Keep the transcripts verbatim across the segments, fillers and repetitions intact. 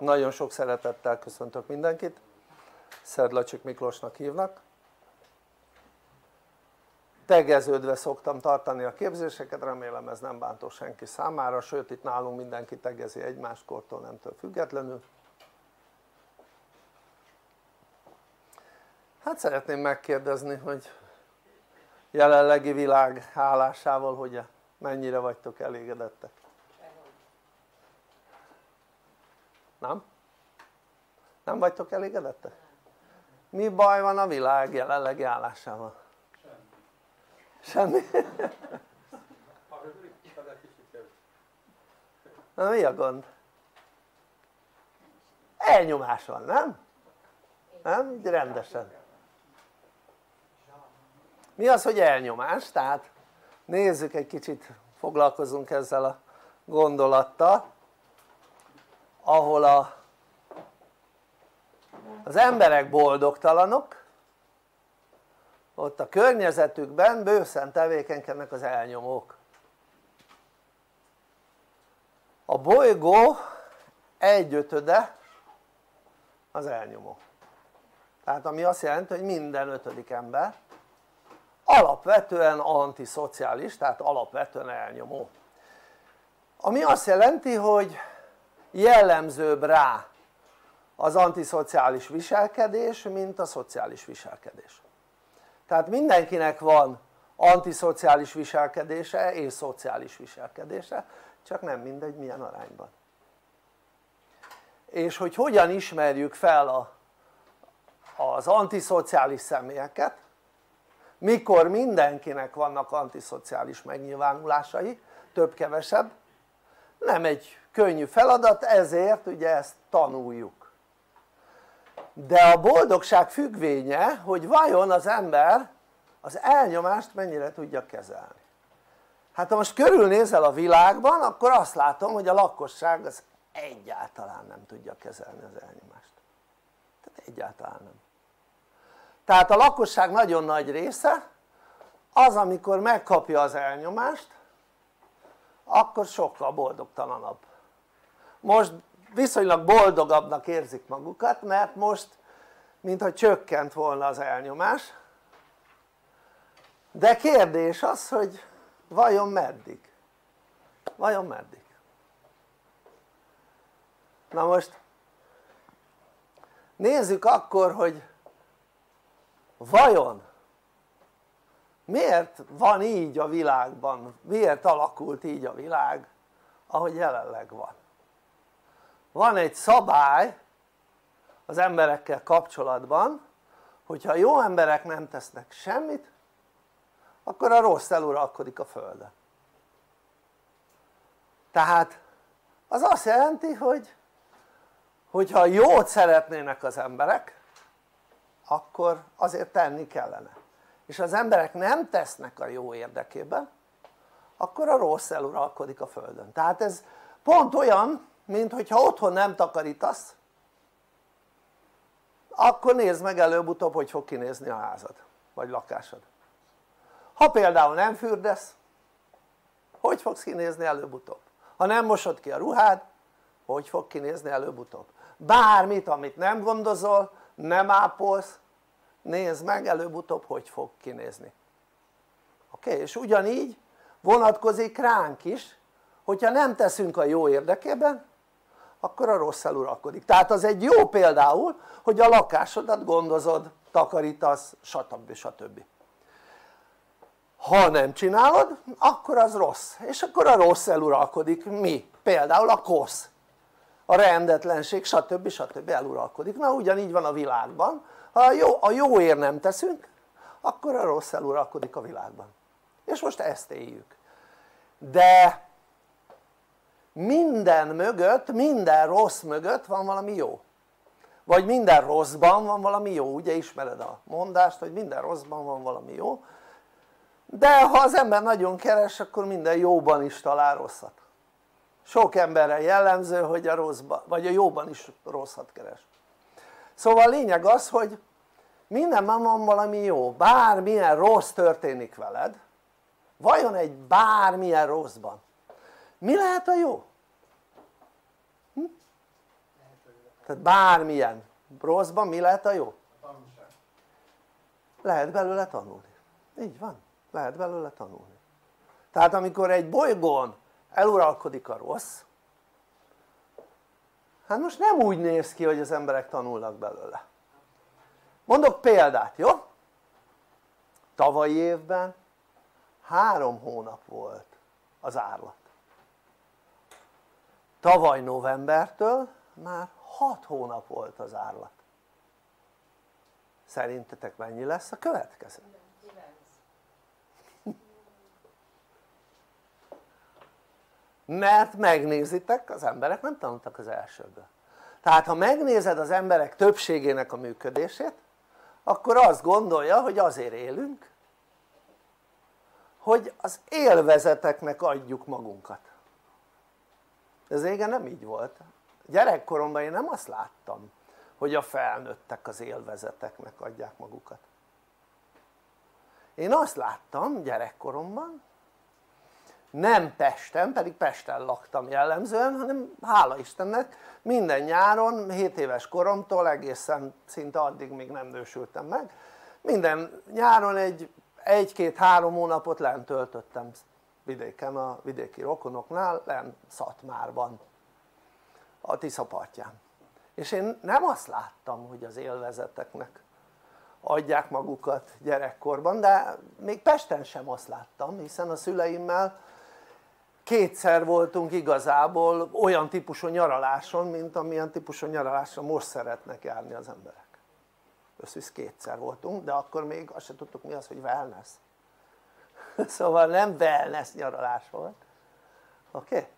Nagyon sok szeretettel köszöntök mindenkit, Szedlacsik Miklósnak hívnak. Tegeződve szoktam tartani a képzéseket, remélem ez nem bántó senki számára, sőt itt nálunk mindenki tegezi egymást kortól nemtől függetlenül. Hát szeretném megkérdezni, hogy jelenlegi világ állásával hogy mennyire vagytok elégedettek? Nem? Nem vagytok elégedettek? Mi baj van a világ jelenlegi állásával? Semmi. Semmi? Na mi a gond? Elnyomás van, nem? Nem? Így rendesen. Mi az, hogy elnyomás? Tehát nézzük egy kicsit, foglalkozunk ezzel a gondolattal, ahol a, az emberek boldogtalanok, ott a környezetükben bőszen tevékenykednek az elnyomók. A bolygó egyötöde az elnyomó. Tehát ami azt jelenti, hogy minden ötödik ember alapvetően antiszociális, tehát alapvetően elnyomó. Ami azt jelenti, hogy jellemzőbb rá az antiszociális viselkedés, mint a szociális viselkedés. Tehát mindenkinek van antiszociális viselkedése és szociális viselkedése, csak nem mindegy milyen arányban. És hogy hogyan ismerjük fel a, az antiszociális személyeket, mikor mindenkinek vannak antiszociális megnyilvánulásai, több-kevesebb, nem egy könnyű feladat, ezért ugye ezt tanuljuk. De a boldogság függvénye, hogy vajon az ember az elnyomást mennyire tudja kezelni. Hát ha most körülnézel a világban, akkor azt látom, hogy a lakosság az egyáltalán nem tudja kezelni az elnyomást. Tehát egyáltalán nem. Tehát a lakosság nagyon nagy része az, amikor megkapja az elnyomást, akkor sokkal boldogtalanabb. Most viszonylag boldogabbnak érzik magukat, mert most mintha csökkent volna az elnyomás, de kérdés az, hogy vajon meddig? Vajon meddig? Na most nézzük akkor, hogy vajon miért van így a világban, miért alakult így a világ, ahogy jelenleg van. Van egy szabály az emberekkel kapcsolatban, hogyha jó emberek nem tesznek semmit, akkor a rossz eluralkodik a földön. Tehát az azt jelenti, hogy hogyha jót szeretnének az emberek, akkor azért tenni kellene. És ha az emberek nem tesznek a jó érdekében, akkor a rossz eluralkodik a földön. Tehát ez pont olyan, mint hogyha otthon nem takarítasz, akkor nézd meg előbb-utóbb, hogy fog kinézni a házad, vagy lakásod. Ha például nem fürdesz, hogy fogsz kinézni előbb-utóbb? Ha nem mosod ki a ruhád, hogy fog kinézni előbb-utóbb? Bármit, amit nem gondozol, nem ápolsz, nézd meg előbb-utóbb, hogy fog kinézni. Oké? Okay? És ugyanígy vonatkozik ránk is, hogyha nem teszünk a jó érdekében, akkor a rossz eluralkodik. Tehát az egy jó például, hogy a lakásodat gondozod, takarítasz, stb. stb. Ha nem csinálod, akkor az rossz, és akkor a rossz eluralkodik. Mi? Például a kosz, a rendetlenség, stb. stb. Eluralkodik. Na ugyanígy van a világban, ha a, jó, a jóért nem teszünk, akkor a rossz eluralkodik a világban. És most ezt éljük. De minden mögött, minden rossz mögött van valami jó. Vagy minden rosszban van valami jó, ugye ismered a mondást, hogy minden rosszban van valami jó, de ha az ember nagyon keres, akkor minden jóban is talál rosszat. Sok emberre jellemző, hogy a rosszban, vagy a jóban is rosszat keres. Szóval a lényeg az, hogy mindenben van valami jó, bármilyen rossz történik veled, vajon egy bármilyen rosszban mi lehet a jó? Hm? Tehát bármilyen rosszban mi lehet a jó? Lehet belőle tanulni, így van, lehet belőle tanulni. Tehát amikor egy bolygón eluralkodik a rossz, hát most nem úgy néz ki, hogy az emberek tanulnak belőle. Mondok példát, jó? Tavalyi évben három hónap volt az árlat. Tavaly novembertől már hat hónap volt az árlat. Szerintetek mennyi lesz a következő? Mert megnézitek, az emberek nem tanultak az elsőből. Tehát ha megnézed az emberek többségének a működését, akkor azt gondolja, hogy azért élünk, hogy az élvezeteknek adjuk magunkat. Ez régen nem így volt. Gyerekkoromban én nem azt láttam, hogy a felnőttek az élvezeteknek adják magukat. Én azt láttam gyerekkoromban, nem Pesten, pedig Pesten laktam jellemzően, hanem hála Istennek minden nyáron, hét éves koromtól egészen szinte addig még nem nősültem meg, minden nyáron egy egy-két-három hónapot lent töltöttem vidéken, a vidéki rokonoknál, lent Szatmárban, a Tisza partján. És én nem azt láttam, hogy az élvezeteknek adják magukat gyerekkorban, de még Pesten sem azt láttam, hiszen a szüleimmel kétszer voltunk igazából olyan típusú nyaraláson, mint amilyen típusú nyaralásra most szeretnek járni az emberek. Összvisz kétszer voltunk, de akkor még azt sem tudtuk mi az, hogy wellness. Szóval nem wellness nyaralás volt. Oké? Okay?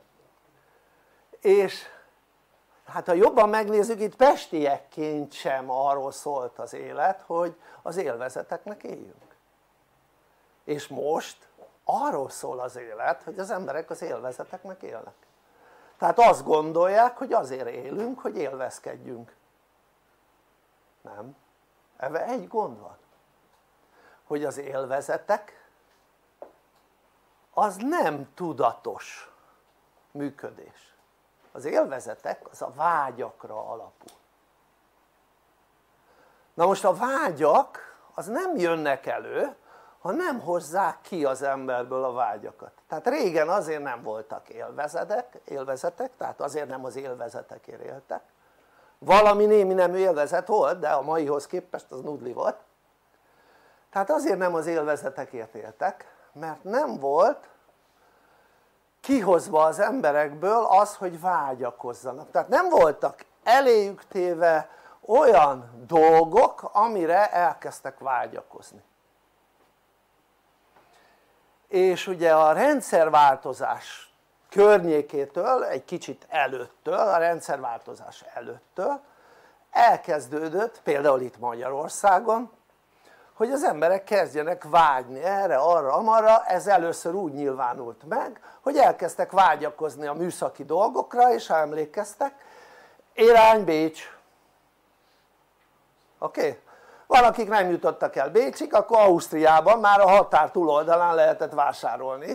És hát ha jobban megnézzük, itt pestiekként sem arról szólt az élet, hogy az élvezeteknek éljünk. És most arról szól az élet, hogy az emberek az élvezeteknek élnek. Tehát azt gondolják, hogy azért élünk, hogy élvezkedjünk. Nem. Ebben egy gond van, hogy az élvezetek az nem tudatos működés. Az élvezetek az a vágyakra alapul. Na most a vágyak az nem jönnek elő, ha nem hozzák ki az emberből a vágyakat. Tehát régen azért nem voltak élvezetek, élvezetek, tehát azért nem az élvezetekért éltek. Valami némi nemű élvezet volt, de a maihoz képest az nudli volt. Tehát azért nem az élvezetekért éltek, mert nem volt kihozva az emberekből az, hogy vágyakozzanak. Tehát nem voltak eléjük téve olyan dolgok, amire elkezdtek vágyakozni. És ugye a rendszerváltozás környékétől, egy kicsit előttől, a rendszerváltozás előttől elkezdődött, például itt Magyarországon, hogy az emberek kezdjenek vágyni erre, arra, amarra. Ez először úgy nyilvánult meg, hogy elkezdtek vágyakozni a műszaki dolgokra, és ha emlékeztek, irány Bécs. Oké? Okay? Van, akik nem jutottak el Bécsig, akkor Ausztriában már a határ túloldalán lehetett vásárolni,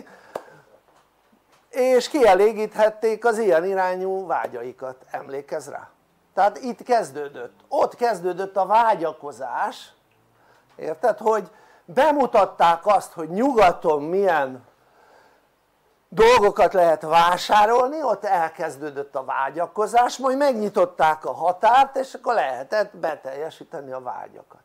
és kielégíthették az ilyen irányú vágyaikat, emlékezz rá? Tehát itt kezdődött, ott kezdődött a vágyakozás, érted? Hogy bemutatták azt, hogy nyugaton milyen dolgokat lehet vásárolni, ott elkezdődött a vágyakozás, majd megnyitották a határt, és akkor lehetett beteljesíteni a vágyakat.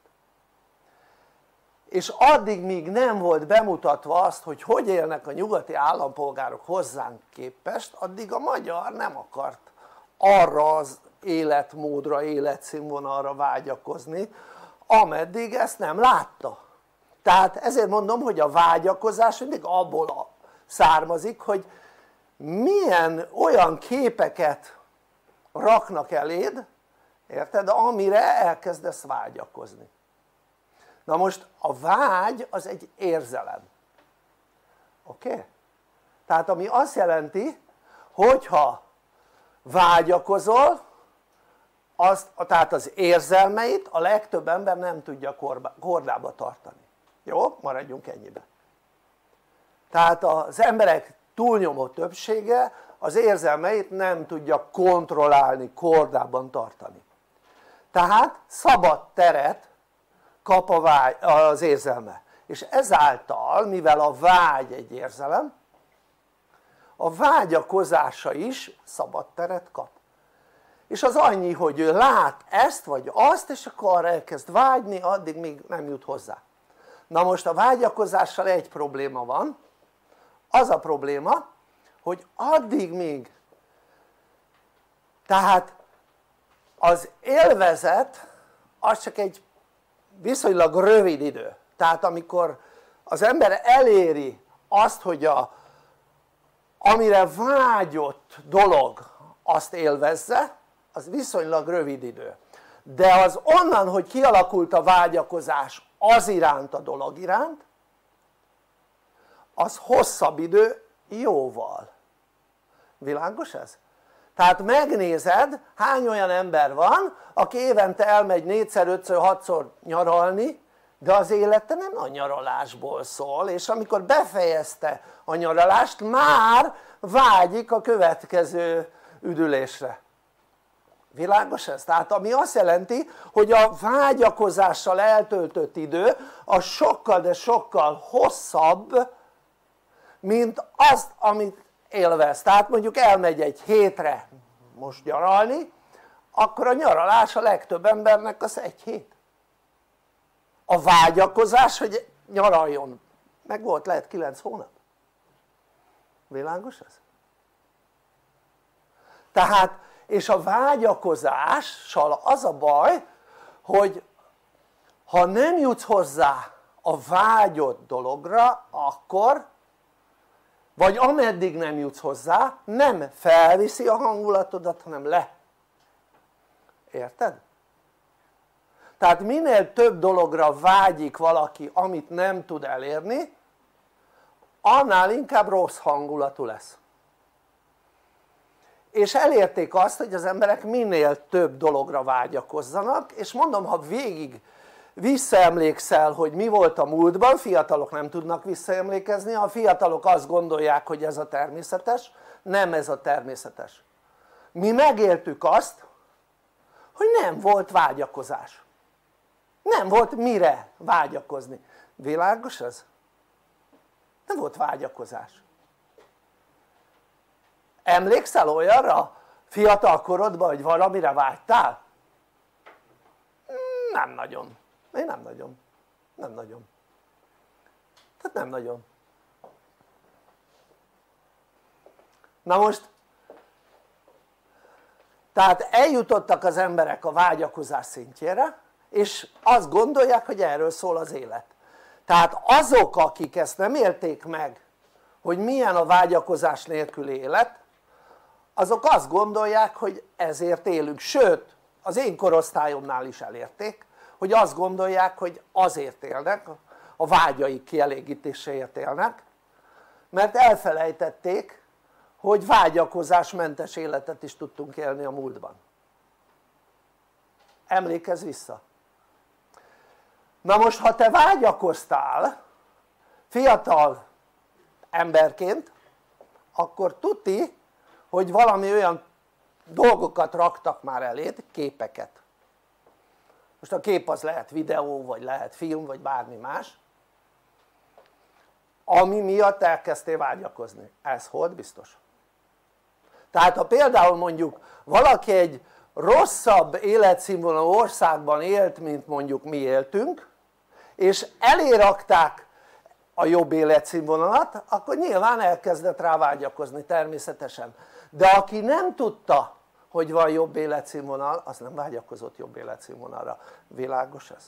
És addig míg nem volt bemutatva azt, hogy hogy élnek a nyugati állampolgárok hozzánk képest, addig a magyar nem akart arra az életmódra, életszínvonalra vágyakozni, ameddig ezt nem látta. Tehát ezért mondom, hogy a vágyakozás mindig abból származik, hogy milyen olyan képeket raknak eléd, érted? Amire elkezdesz vágyakozni. Na most a vágy az egy érzelem, oké? Okay? Tehát ami azt jelenti, hogyha vágyakozol, azt, tehát az érzelmeit a legtöbb ember nem tudja korba, kordába tartani. Jó? Maradjunk ennyiben. Tehát az emberek túlnyomó többsége az érzelmeit nem tudja kontrollálni, kordában tartani. Tehát szabad teret kap a vágy, az érzelme, és ezáltal, mivel a vágy egy érzelem, a vágyakozása is szabad teret kap. És az annyi, hogy ő lát ezt vagy azt, és akkor elkezd vágyni, addig még nem jut hozzá. Na most a vágyakozással egy probléma van, az a probléma, hogy addig még, tehát az élvezet az csak egy viszonylag rövid idő. Tehát amikor az ember eléri azt, hogy a, amire vágyott dolog azt élvezze, az viszonylag rövid idő. De az onnan, hogy kialakult a vágyakozás az iránt, a dolog iránt, az hosszabb idő jóval. Világos ez? Tehát megnézed, hány olyan ember van, aki évente elmegy négyszer, ötször, hatszor nyaralni, de az élete nem a nyaralásból szól, és amikor befejezte a nyaralást, már vágyik a következő üdülésre. Világos ez? Tehát ami azt jelenti, hogy a vágyakozással eltöltött idő az sokkal, de sokkal hosszabb, mint azt, amit élvez. Tehát mondjuk elmegy egy hétre most nyaralni, akkor a nyaralás a legtöbb embernek az egy hét. A vágyakozás, hogy nyaraljon, meg volt lehet kilenc hónap. Világos ez? Tehát, és a vágyakozással az a baj, hogy ha nem jutsz hozzá a vágyott dologra, akkor, vagy ameddig nem jutsz hozzá, nem felviszi a hangulatodat, hanem le. Érted? Tehát minél több dologra vágyik valaki, amit nem tud elérni, annál inkább rossz hangulatú lesz. És elérték azt, hogy az emberek minél több dologra vágyakozzanak, és mondom, ha végig visszaemlékszel, hogy mi volt a múltban, fiatalok nem tudnak visszaemlékezni, a fiatalok azt gondolják, hogy ez a természetes, nem ez a természetes. Mi megéltük azt, hogy nem volt vágyakozás. Nem volt mire vágyakozni. Világos ez? Nem volt vágyakozás. Emlékszel olyanra fiatal korodban, hogy valamire vágytál? Nem nagyon. Én nem nagyon. Nem nagyon. Tehát nem nagyon. Na most, tehát eljutottak az emberek a vágyakozás szintjére, és azt gondolják, hogy erről szól az élet. Tehát azok, akik ezt nem élték meg, hogy milyen a vágyakozás nélküli élet, azok azt gondolják, hogy ezért élünk, sőt az én korosztályomnál is elérték, hogy azt gondolják, hogy azért élnek, a vágyaik kielégítéséért élnek, mert elfelejtették, hogy vágyakozásmentes életet is tudtunk élni a múltban. Emlékezz vissza. Na most, ha te vágyakoztál fiatal emberként, akkor tuti, hogy valami olyan dolgokat raktak már eléd, képeket. Most a kép az lehet videó, vagy lehet film, vagy bármi más, ami miatt elkezdtél vágyakozni. Ez volt biztos. Tehát ha például mondjuk valaki egy rosszabb életszínvonalú országban élt, mint mondjuk mi éltünk, és elérakták a jobb életszínvonalat, akkor nyilván elkezdett rá vágyakozni természetesen. De aki nem tudta, hogy van jobb életszínvonal, az nem vágyakozott jobb életszínvonalra. Világos ez?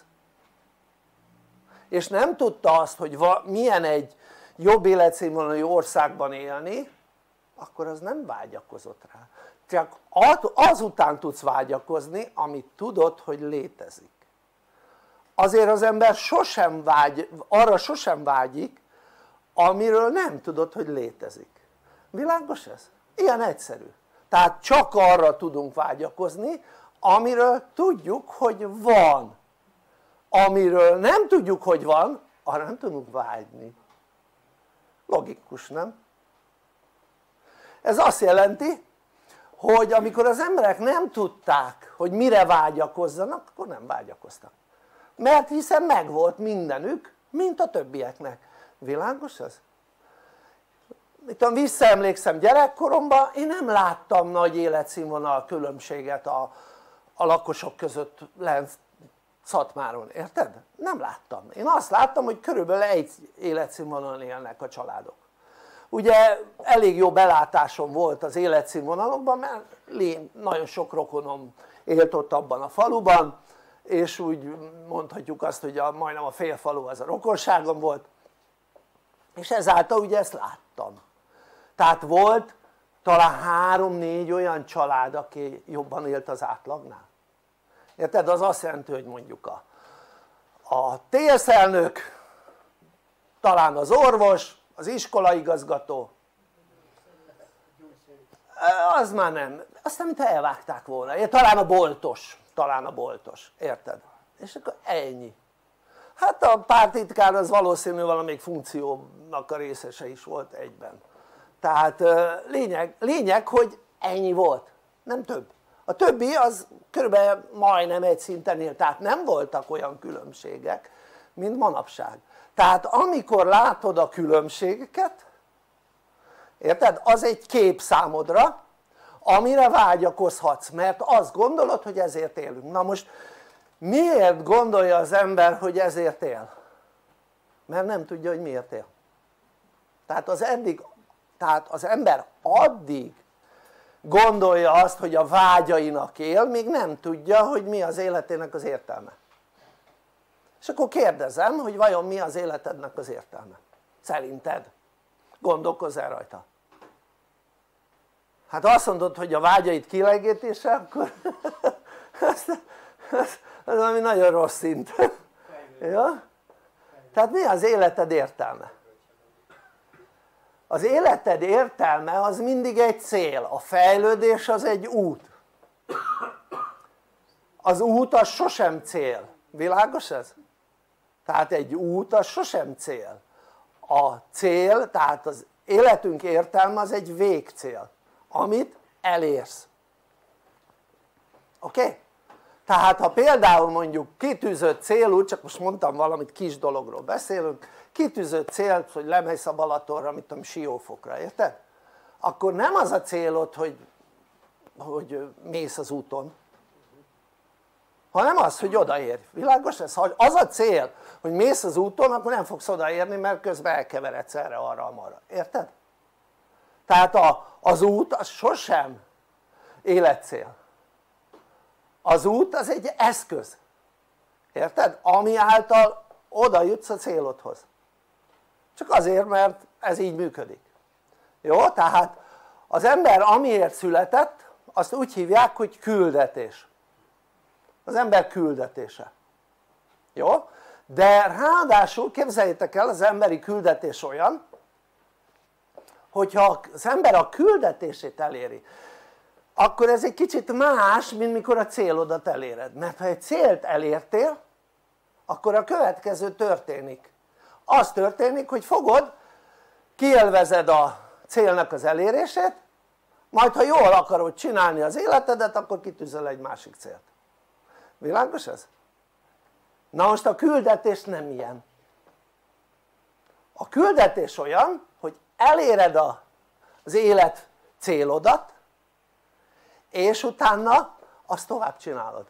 És nem tudta azt, hogy milyen egy jobb életszínvonalú országban élni, akkor az nem vágyakozott rá. Csak azután tudsz vágyakozni, amit tudod, hogy létezik. Azért az ember sosem vágy, arra sosem vágyik, amiről nem tudod, hogy létezik. Világos ez? Ilyen egyszerű. Tehát csak arra tudunk vágyakozni, amiről tudjuk, hogy van. Amiről nem tudjuk, hogy van, arra nem tudunk vágyni. Logikus, nem? Ez azt jelenti, hogy amikor az emberek nem tudták, hogy mire vágyakozzanak, akkor nem vágyakoztak, mert hiszen megvolt mindenük, mint a többieknek. Világos ez? Itt visszaemlékszem gyerekkoromban, én nem láttam nagy életszínvonal különbséget a, a lakosok között lent Szatmáron, érted? Nem láttam. Én azt láttam, hogy körülbelül egy életszínvonalon élnek a családok. Ugye elég jó belátásom volt az életszínvonalokban, mert nagyon sok rokonom élt ott abban a faluban, és úgy mondhatjuk azt, hogy a, majdnem a fél falu az a rokonságom volt, és ezáltal ugye ezt láttam. Tehát volt talán három-négy olyan család, aki jobban élt az átlagnál. Érted? Az azt jelenti, hogy mondjuk a, a té es elnök, talán az orvos, az iskolaigazgató, az már nem, aztán mintha elvágták volna, talán a boltos, talán a boltos, érted? És akkor ennyi. Hát a pártitkár az valószínű valamelyik funkciónak a részese is volt egyben. Tehát lényeg, lényeg, hogy ennyi volt, nem több. A többi az körülbelül majdnem egy szinten él, tehát nem voltak olyan különbségek, mint manapság. Tehát amikor látod a különbségeket, érted? Az egy kép számodra, amire vágyakozhatsz, mert azt gondolod, hogy ezért élünk. Na most miért gondolja az ember, hogy ezért él? Mert nem tudja, hogy miért él. Tehát az, eddig, tehát az ember addig gondolja azt, hogy a vágyainak él, még nem tudja, hogy mi az életének az értelme. És akkor kérdezem, hogy vajon mi az életednek az értelme? Szerinted? Gondolkozz el rajta. Hát ha azt mondod, hogy a vágyaid kielégítése, akkor az, az, az valami nagyon rossz szint. Ja? Tehát mi az életed értelme? Az életed értelme az mindig egy cél, a fejlődés az egy út. Az út az sosem cél, világos ez? Tehát egy út az sosem cél. A cél, tehát az életünk értelme az egy végcél, amit elérsz. Oké? Okay? Tehát ha például mondjuk kitűzött célú, csak most mondtam valamit, kis dologról beszélünk, kitűzött cél, hogy lemész a Balatonra, mit tudom, Siófokra, érted? Akkor nem az a célod, hogy, hogy mész az úton, hanem az, hogy odaérj. Világos ez? Ha az a cél, hogy mész az úton, akkor nem fogsz odaérni, mert közben elkeveredsz erre, arra, amarra. Érted? Tehát a, az út az sosem életcél. Az út az egy eszköz. Érted? Ami által oda jutsz a célodhoz. Csak azért, mert ez így működik. Jó? Tehát az ember amiért született, azt úgy hívják, hogy küldetés. Az ember küldetése. Jó? De ráadásul képzeljétek el, az emberi küldetés olyan, hogyha az ember a küldetését eléri, akkor ez egy kicsit más, mint mikor a célodat eléred. Mert ha egy célt elértél, akkor a következő történik. Az történik, hogy fogod, kiélvezed a célnak az elérését, majd ha jól akarod csinálni az életedet, akkor kitűzöl egy másik célt. Világos ez? Na most a küldetés nem ilyen. A küldetés olyan, hogy eléred a, az élet célodat, és utána azt tovább csinálod.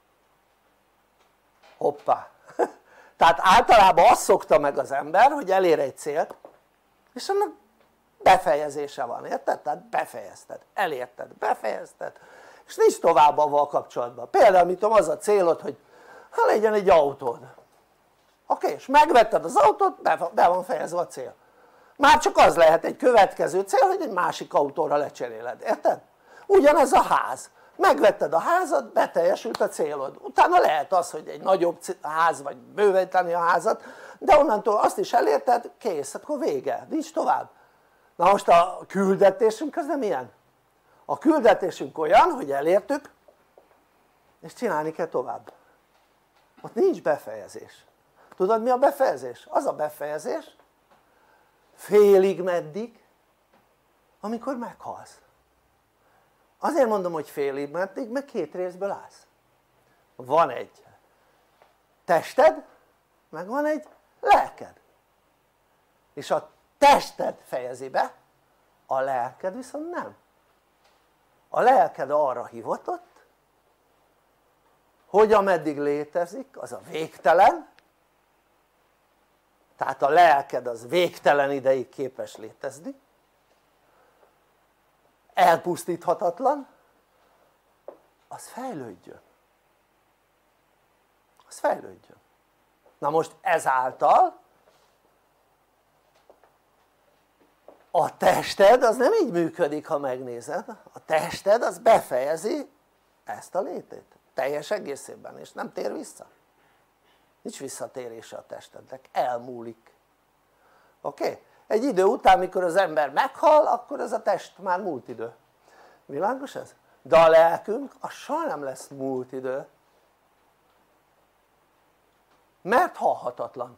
Hoppá! Tehát általában azt szokta meg az ember, hogy elér egy célt, és annak befejezése van, érted? Tehát befejezted, elérted, befejezted, és nincs tovább avval kapcsolatban. Például, mit tudom, az a célod, hogy ha legyen egy autód. Oké, okay, és megvetted az autót, be, be van fejezve a cél. Már csak az lehet egy következő cél, hogy egy másik autóra lecseréled, érted? Ugyanez a ház. Megvetted a házat, beteljesült a célod. Utána lehet az, hogy egy nagyobb ház, vagy bővíteni a házat, de onnantól azt is elérted, kész, akkor vége, nincs tovább. Na most a küldetésünk az nem ilyen. A küldetésünk olyan, hogy elértük, és csinálni kell tovább. Ott nincs befejezés. Tudod, mi a befejezés? Az a befejezés, félig meddig, amikor meghalsz. Azért mondom, hogy félig meddig, mert két részből állsz. Van egy tested, meg van egy lelked. És a tested fejezi be, a lelked viszont nem. A lelked arra hivatott, hogy ameddig létezik, az a végtelen, tehát a lelked az végtelen ideig képes létezni, elpusztíthatatlan, az fejlődjön. Az fejlődjön. Na most ezáltal a tested az nem így működik, ha megnézed, a tested az befejezi ezt a létét teljes egészében, és nem tér vissza, nincs visszatérése a testednek, elmúlik. Oké? Okay? Egy idő után, mikor az ember meghal, akkor ez a test már múlt idő. Világos ez? De a lelkünk az soha nem lesz múlt idő, mert halhatatlan.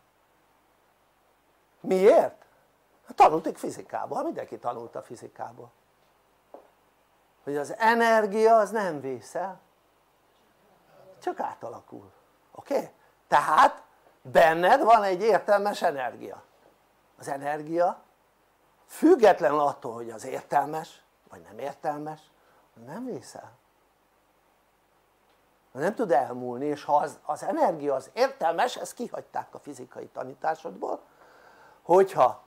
Miért? Tanultuk fizikából, mindenki tanult a fizikából, hogy az energia az nem vészel, csak átalakul. Oké? Okay? Tehát benned van egy értelmes energia. Az energia függetlenül attól, hogy az értelmes vagy nem értelmes, nem vészel, nem tud elmúlni. És ha az, az energia az értelmes, ezt kihagyták a fizikai tanításodból, hogyha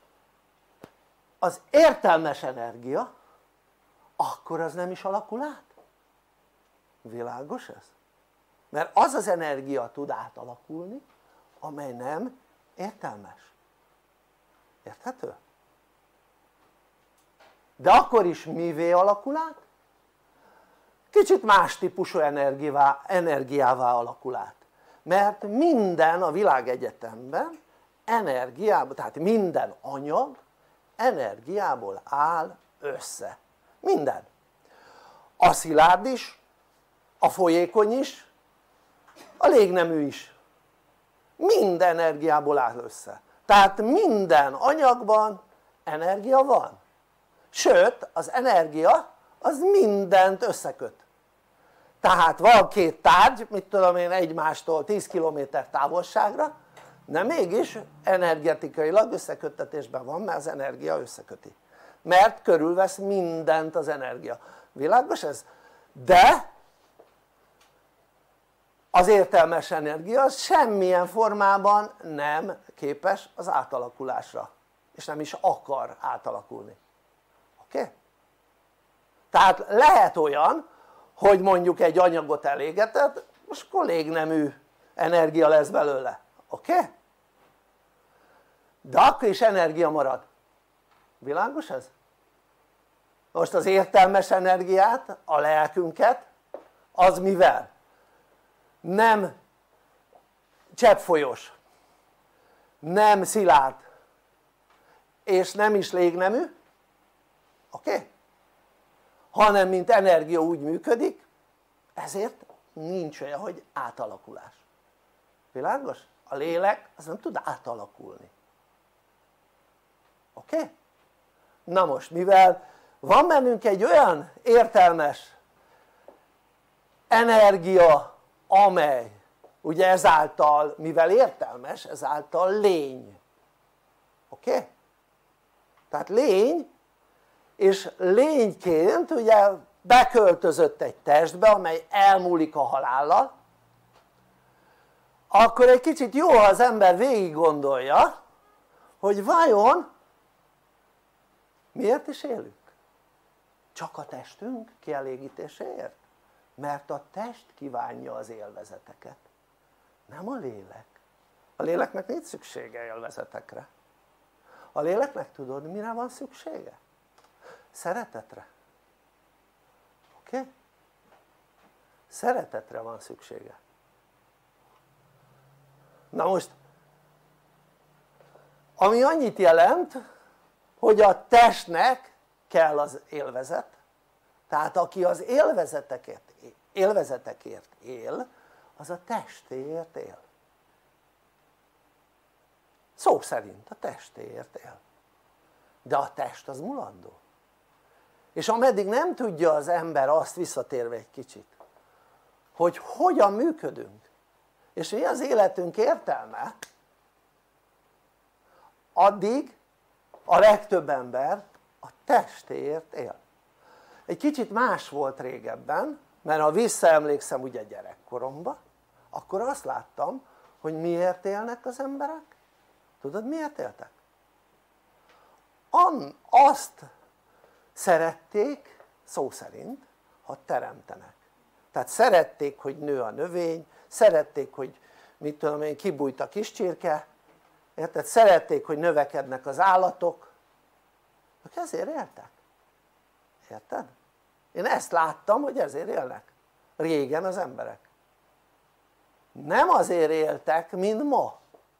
az értelmes energia, akkor az nem is alakul át. Világos ez? Mert az az energia tud átalakulni, amely nem értelmes. Érthető? De akkor is mivé alakul át? Kicsit más típusú energiává, energiává alakul át. Mert minden a világegyetemben energiából, tehát minden anyag energiából áll össze. Minden. A szilárd is, a folyékony is, a légnemű is. Minden energiából áll össze. Tehát minden anyagban energia van. Sőt, az energia az mindent összeköt. Tehát van két tárgy, mit tudom én, egymástól tíz kilométer távolságra, de mégis energetikailag összeköttetésben van, mert az energia összeköti. Mert körülvesz mindent az energia. Világos ez? De az értelmes energia az semmilyen formában nem képes az átalakulásra. És nem is akar átalakulni. Oké? Okay? Tehát lehet olyan, hogy mondjuk egy anyagot elégeted, most akkor légnemű energia lesz belőle. Oké? Okay? De akkor is energia marad. Világos ez? Most az értelmes energiát, a lelkünket, az mivel? Nem cseppfolyós, nem szilárd, és nem is légnemű, oké? Okay? Hanem mint energia úgy működik, ezért nincs olyan, hogy átalakulás. Világos? A lélek az nem tud átalakulni. Oké? Okay? Na most, mivel van bennünk egy olyan értelmes energia, amely ugye ezáltal, mivel értelmes, ezáltal lény. Oké? Okay? Tehát lény, és lényként ugye beköltözött egy testbe, amely elmúlik a halállal, akkor egy kicsit jó, ha az ember végig gondolja, hogy vajon miért is élünk? Csak a testünk kielégítéséért? Mert a test kívánja az élvezeteket, nem a lélek. A léleknek nincs szüksége élvezetekre. A léleknek tudod mire van szüksége? Szeretetre. Oké? Okay? Szeretetre van szüksége. Na most, ami annyit jelent, hogy a testnek kell az élvezet, tehát aki az élvezeteket, élvezetekért él, az a testéért él. Szó szerint a testéért él. de a test az mulandó. És ameddig nem tudja az ember azt, visszatérve egy kicsit, hogy hogyan működünk és mi az életünk értelme, addig a legtöbb ember a testéért él. Egy kicsit más volt régebben, mert ha visszaemlékszem ugye gyerekkoromba, akkor azt láttam, hogy miért élnek az emberek? Tudod miért éltek? An, azt szerették szó szerint, ha teremtenek. Tehát szerették, hogy nő a növény, szerették, hogy mit tudom én, kibújt a kis csirke, érted? Szerették, hogy növekednek az állatok, ezért éltek, érted? Én ezt láttam, hogy ezért élnek régen az emberek. Nem azért éltek, mint ma.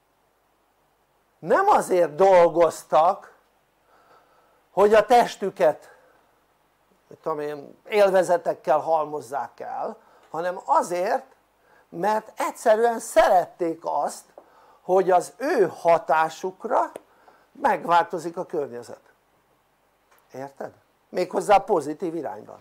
Nem azért dolgoztak, hogy a testüket, mit tudom én, élvezetekkel halmozzák el, hanem azért, mert egyszerűen szerették azt, hogy az ő hatásukra megváltozik a környezet. Érted? Méghozzá pozitív irányban.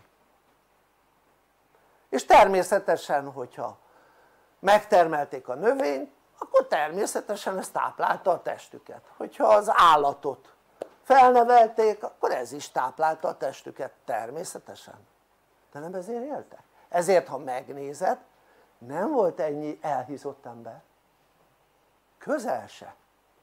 És természetesen, hogyha megtermelték a növényt, akkor természetesen ez táplálta a testüket. Hogyha az állatot felnevelték, akkor ez is táplálta a testüket, természetesen. De nem ezért éltek. Ezért, ha megnézed, nem volt ennyi elhízott ember. Közel se.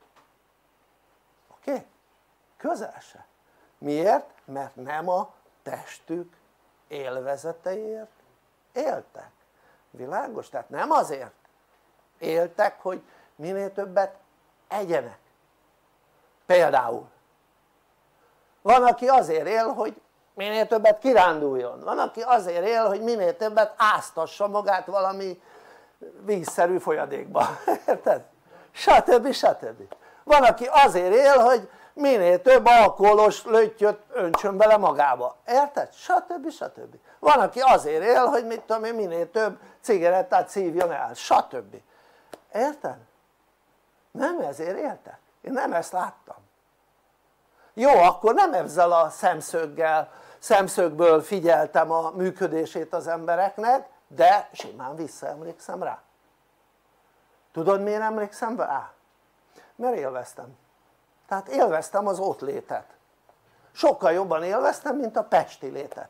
Oké? Okay? Közel se. Miért? Mert nem a testük élvezeteiért éltek. Világos? Tehát nem azért éltek, hogy minél többet egyenek. Például van, aki azért él, hogy minél többet kiránduljon, van, aki azért él, hogy minél többet áztassa magát valami vízszerű folyadékba, érted? Stb. Stb. Van, aki azért él, hogy minél több alkoholos löttyöt öntsön bele magába, érted? Stb. Stb. Van, aki azért él, hogy mit tudom én, minél több cigarettát szívjon el, stb. Érted? Nem ezért éltek, én nem ezt láttam. Jó, akkor nem ezzel a szemszöggel, szemszögből figyeltem a működését az embereknek, de simán visszaemlékszem rá. Tudod miért emlékszem rá? Mert élveztem. Tehát élveztem az ott létet. Sokkal jobban élveztem, mint a pesti létet.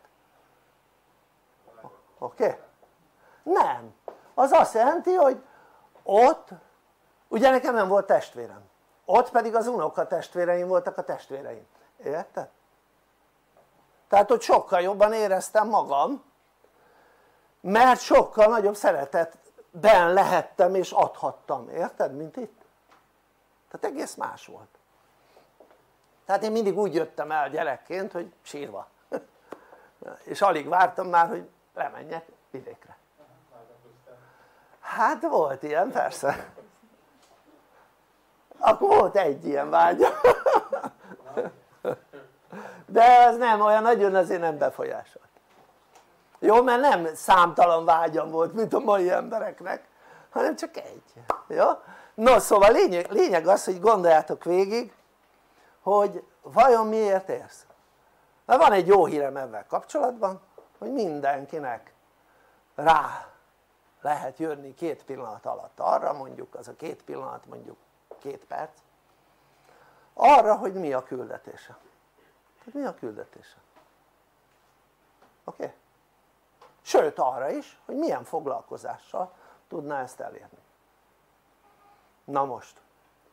Oké? Okay? Nem. Az azt jelenti, hogy ott, ugye nekem nem volt testvérem. Ott pedig az unoka testvéreim voltak a testvéreim. Érted? Tehát ott sokkal jobban éreztem magam, mert sokkal nagyobb szeretetben lehettem és adhattam. Érted? Mint itt. Tehát egész más volt. Tehát én mindig úgy jöttem el gyerekként, hogy sírva. És alig vártam már, hogy lemenjek vidékre. Hát volt ilyen, persze. Akkor volt egy ilyen vágya. De ez nem olyan nagyon, azért nem befolyásolt. Jó, mert nem számtalan vágyam volt, mint a mai embereknek, hanem csak egy. Jó? No, szóval lényeg, lényeg az, hogy gondoljátok végig, hogy vajon miért érsz? Mert van egy jó hírem ebben kapcsolatban, hogy mindenkinek rá lehet jönni két pillanat alatt arra, mondjuk az a két pillanat, mondjuk két perc, arra, hogy mi a küldetése. Tehát mi a küldetése? Oké? Okay? Sőt arra is, hogy milyen foglalkozással tudná ezt elérni. Na most,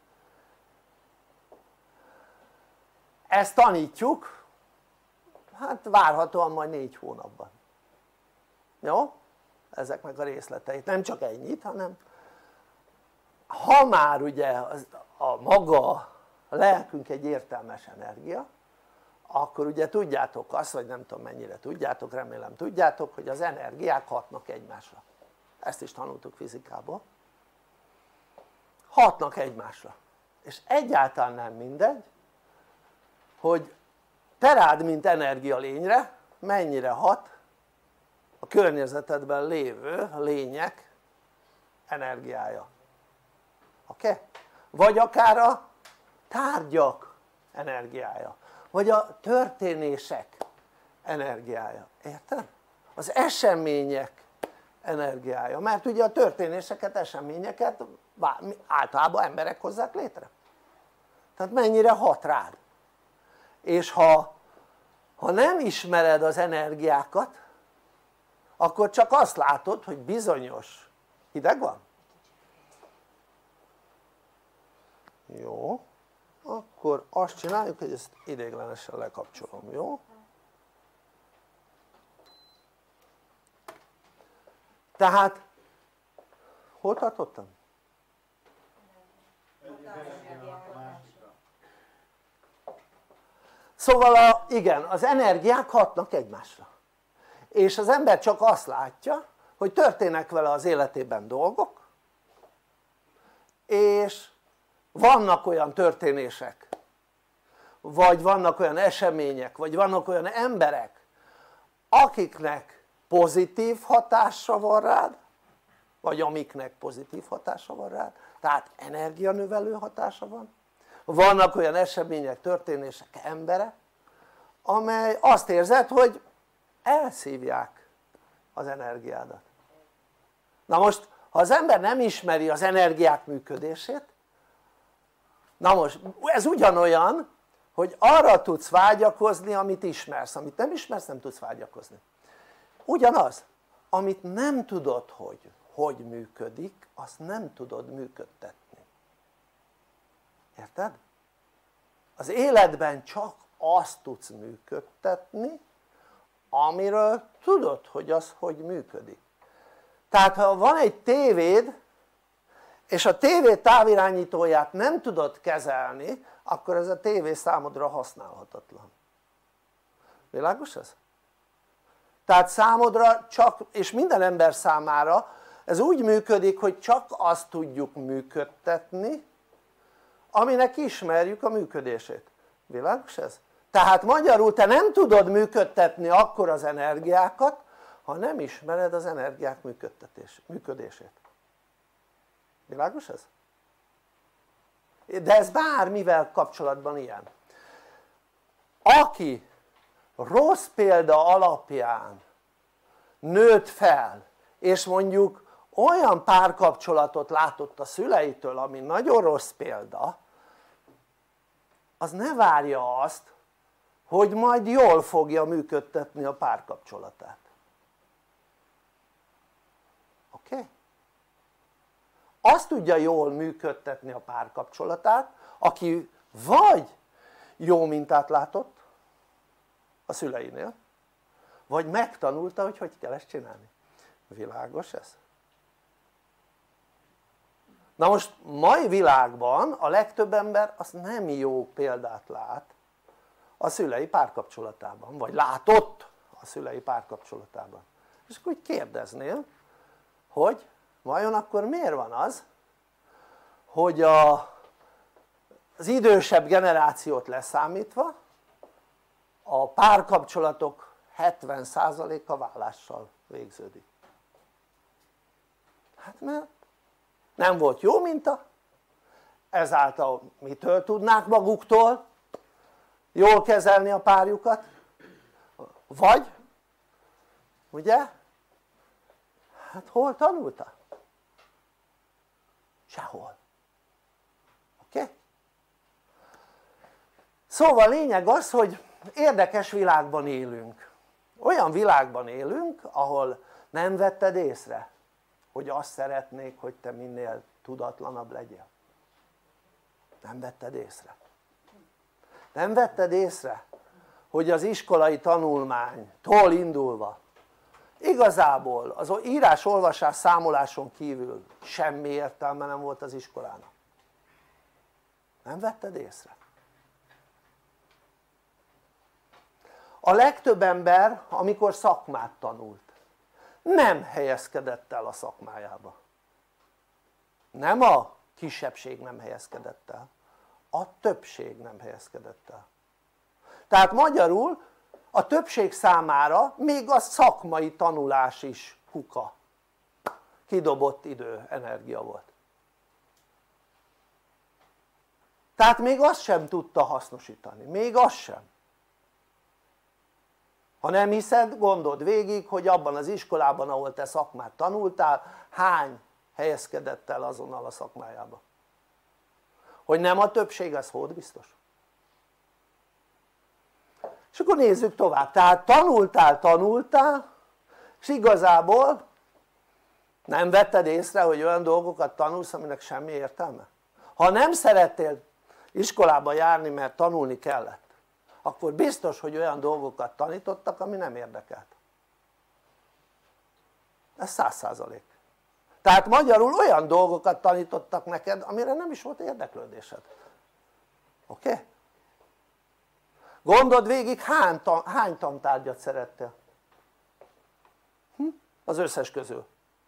ezt tanítjuk, hát várhatóan majd négy hónapban. Jó? Ezeknek a részleteit, nem csak ennyit, hanem ha már ugye az, a maga a lelkünk egy értelmes energia, akkor ugye tudjátok azt, vagy nem tudom mennyire tudjátok, remélem tudjátok, hogy az energiák hatnak egymásra. Ezt is tanultuk fizikából. Hatnak egymásra. És egyáltalán nem mindegy, hogy te rád, mint energia lényre, mennyire hat a környezetedben lévő lények energiája. Oké? Okay? Vagy akár a tárgyak energiája. vagy a történések energiája, érted? Az események energiája, mert ugye a történéseket, eseményeket általában emberek hozzák létre, tehát mennyire hat rád. És ha, ha nem ismered az energiákat, akkor csak azt látod, hogy bizonyos, hideg van? Jó, akkor azt csináljuk, hogy ezt ideiglenesen lekapcsolom, jó? Tehát hol tartottam? Szóval a, igen, az energiák hatnak egymásra, és az ember csak azt látja, hogy történnek vele az életében dolgok, és vannak olyan történések, vagy vannak olyan események, vagy vannak olyan emberek, akiknek pozitív hatása van rád, vagy amiknek pozitív hatása van rád, tehát energianövelő hatása van. Vannak olyan események, történések, emberek, amely azt érzed, hogy elszívják az energiádat. Na most, ha az ember nem ismeri az energiák működését, na most ez ugyanolyan, hogy arra tudsz vágyakozni, amit ismersz, amit nem ismersz, nem tudsz vágyakozni. Ugyanaz, amit nem tudod, hogy hogy működik, azt nem tudod működtetni, érted? Az életben csak azt tudsz működtetni, amiről tudod, hogy az hogy működik. Tehát ha van egy tévéd, és a tévé távirányítóját nem tudod kezelni, akkor ez a tévé számodra használhatatlan. Világos ez? Tehát számodra csak, és minden ember számára ez úgy működik, hogy csak azt tudjuk működtetni, aminek ismerjük a működését. Világos ez? Tehát magyarul te nem tudod működtetni akkor az energiákat, ha nem ismered az energiák működtetés, működését. Világos ez? De ez bármivel kapcsolatban ilyen. Aki rossz példa alapján nőtt fel, és mondjuk olyan párkapcsolatot látott a szüleitől, ami nagyon rossz példa, az ne várja azt, hogy majd jól fogja működtetni a párkapcsolatát. Oké? Okay? Azt tudja jól működtetni a párkapcsolatát, aki vagy jó mintát látott a szüleinél, vagy megtanulta, hogy hogy kell ezt csinálni. Világos ez? Na most mai világban a legtöbb ember az nem jó példát lát a szülei párkapcsolatában, vagy látott a szülei párkapcsolatában. És akkor úgy kérdeznél, hogy vajon akkor miért van az, hogy a, az idősebb generációt leszámítva a párkapcsolatok hetven százaléka válással végződik? Hát mert nem volt jó minta, ezáltal mitől tudnák maguktól jól kezelni a párjukat? Vagy, ugye? Hát hol tanulta? Sehol. Oké? Okay? Szóval lényeg az, hogy érdekes világban élünk. Olyan világban élünk, ahol nem vetted észre, hogy azt szeretnék, hogy te minél tudatlanabb legyél. Nem vetted észre. Nem vetted észre, hogy az iskolai tanulmánytól indulva igazából az írás-olvasás számoláson kívül semmi értelme nem volt az iskolának. Nem vetted észre? A legtöbb ember, amikor szakmát tanult, nem helyezkedett el a szakmájába. Nem a kisebbség nem helyezkedett el, a többség nem helyezkedett el. Tehát magyarul a többség számára még a szakmai tanulás is kuka, kidobott idő, energia volt. Tehát még azt sem tudta hasznosítani, még azt sem. Ha nem hiszed, gondold végig, hogy abban az iskolában, ahol te szakmát tanultál, hány helyezkedett el azonnal a szakmájába. Hogy nem a többség, ez hód biztos. És akkor nézzük tovább, tehát tanultál, tanultál, és igazából nem vetted észre, hogy olyan dolgokat tanulsz, aminek semmi értelme? Ha nem szerettél iskolába járni, mert tanulni kellett, akkor biztos, hogy olyan dolgokat tanítottak, ami nem érdekelt. Ez száz százalék. Tehát magyarul olyan dolgokat tanítottak neked, amire nem is volt érdeklődésed. Oké? Okay? Gondold végig, hány, hány tantárgyat szerettél? Hm? Az összes közül.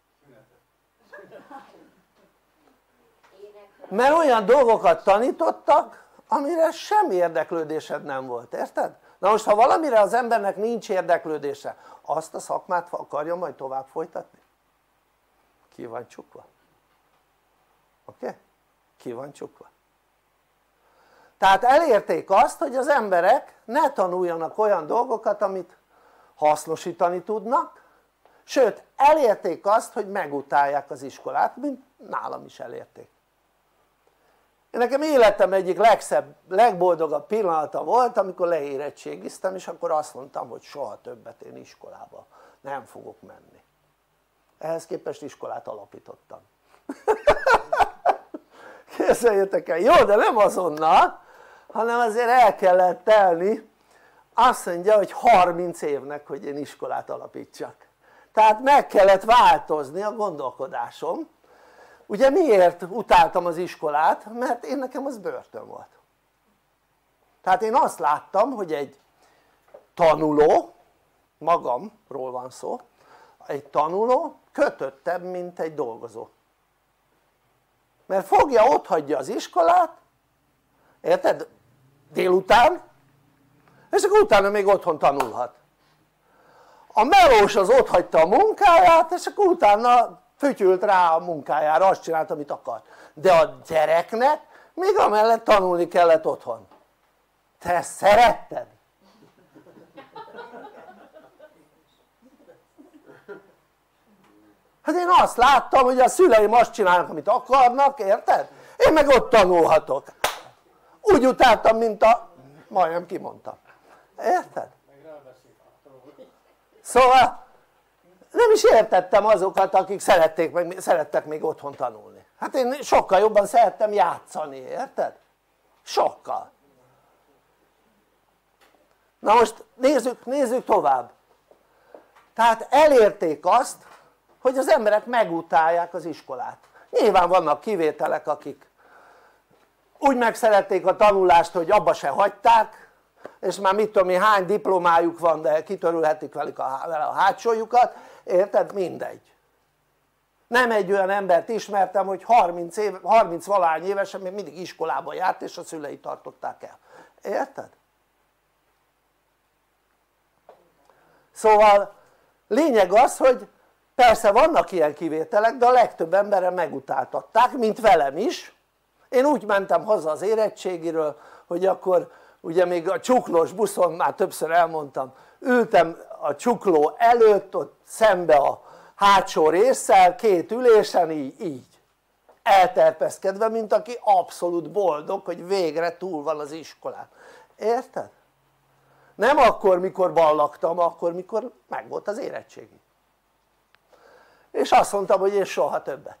Mert olyan dolgokat tanítottak, amire semmi érdeklődésed nem volt, érted? Na most ha valamire az embernek nincs érdeklődése, azt a szakmát akarja majd tovább folytatni? Ki van csukva? Oké? Okay? Ki van csukva? Tehát elérték azt, hogy az emberek ne tanuljanak olyan dolgokat, amit hasznosítani tudnak, sőt elérték azt, hogy megutálják az iskolát, mint nálam is elérték. Nekem életem egyik legszebb, legboldogabb pillanata volt, amikor leérettségiztem, és akkor azt mondtam, hogy soha többet én iskolába nem fogok menni. Ehhez képest iskolát alapítottam. Képzeljétek el, jó, de nem azonnal, hanem azért el kellett telni, azt mondja, hogy harminc évnek, hogy én iskolát alapítsak. Tehát meg kellett változni a gondolkodásom. Ugye miért utáltam az iskolát? Mert én nekem az börtön volt. Tehát én azt láttam, hogy egy tanuló, magamról van szó, egy tanuló kötöttebb, mint egy dolgozó. Mert fogja, otthagyja az iskolát, érted? Délután, és akkor utána még otthon tanulhat. A melós az otthagyta a munkáját, és akkor utána fütyült rá a munkájára, azt csinált, amit akart. De a gyereknek még amellett tanulni kellett otthon. Te ezt szeretted? Hát én azt láttam, hogy a szüleim azt csinálnak, amit akarnak, érted? Én meg ott tanulhatok. Úgy utáltam, mint a... majdnem kimondtam. Érted? Szóval nem is értettem azokat, akik szerették, meg, szerettek még otthon tanulni. Hát én sokkal jobban szerettem játszani, érted? Sokkal. Na most nézzük, nézzük tovább. Tehát elérték azt, hogy az emberek megutálják az iskolát. Nyilván vannak kivételek, akik úgy megszerették a tanulást, hogy abba se hagyták, és már mit tudom én, hány diplomájuk van, de kitörülhetik velük a, vele a hátsójukat, érted? Mindegy. Nem egy olyan embert ismertem, hogy harminc, év, harminc valány évesen még mindig iskolába járt, és a szülei tartották el. Érted? Szóval lényeg az, hogy persze vannak ilyen kivételek, de a legtöbb emberre megutáltatták, mint velem is. Én úgy mentem haza az érettségiről, hogy akkor ugye még a csuklós buszon, már többször elmondtam, ültem a csukló előtt, ott szembe a hátsó résszel, két ülésen, így, így elterpeszkedve, mint aki abszolút boldog, hogy végre túl van az iskolán. Érted? Nem akkor, mikor ballagtam, akkor, mikor megvolt az érettségi. És azt mondtam, hogy én soha többet.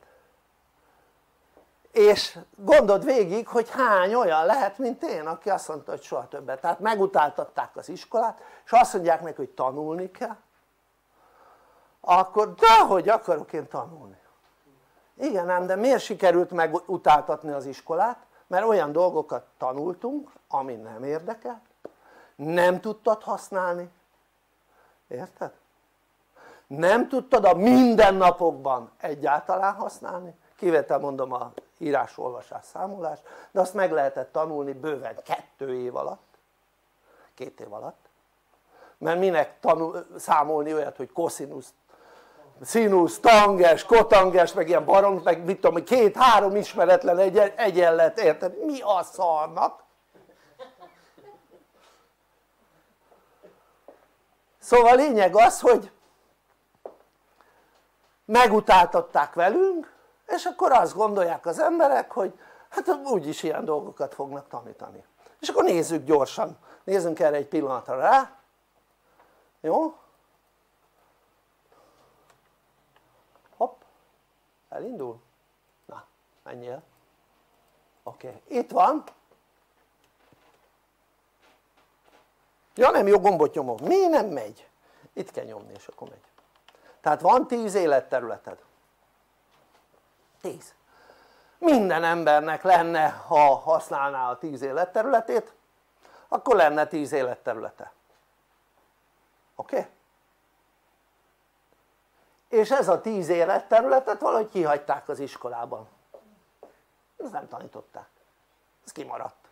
És gondold végig, hogy hány olyan lehet, mint én, aki azt mondta, hogy soha többet. Tehát megutáltatták az iskolát, és azt mondják neki, hogy tanulni kell, akkor dehogy akarok én tanulni. Igen ám, de miért sikerült megutáltatni az iskolát? Mert olyan dolgokat tanultunk, ami nem érdekel, nem tudtad használni, érted? Nem tudtad a mindennapokban egyáltalán használni, kivétel mondom a írás, olvasás, számolás, de azt meg lehetett tanulni bőven kettő év alatt, két év alatt, mert minek tanul, számolni olyat, hogy koszinusz, szinusz, tangens, kotangens, meg ilyen barom, meg mit tudom, két-három ismeretlen egy, egyenlet, érted? Mi a szarnak? Szóval a lényeg az, hogy megutáltatták velünk, és akkor azt gondolják az emberek, hogy hát úgyis ilyen dolgokat fognak tanítani. És akkor nézzük gyorsan, nézzünk erre egy pillanatra rá, jó? Hopp, elindul? Na, menjél. Oké, okay. Itt van. Ja, nem jó gombot nyomok. Mi nem megy? Itt kell nyomni, és akkor megy. Tehát van tíz életterületed. tíz. Minden embernek lenne, ha használná a tíz életterületét, akkor lenne tíz életterülete. Oké? Okay? És ez a tíz életterületet valahogy kihagyták az iskolában. Ezt nem tanították. Ez kimaradt.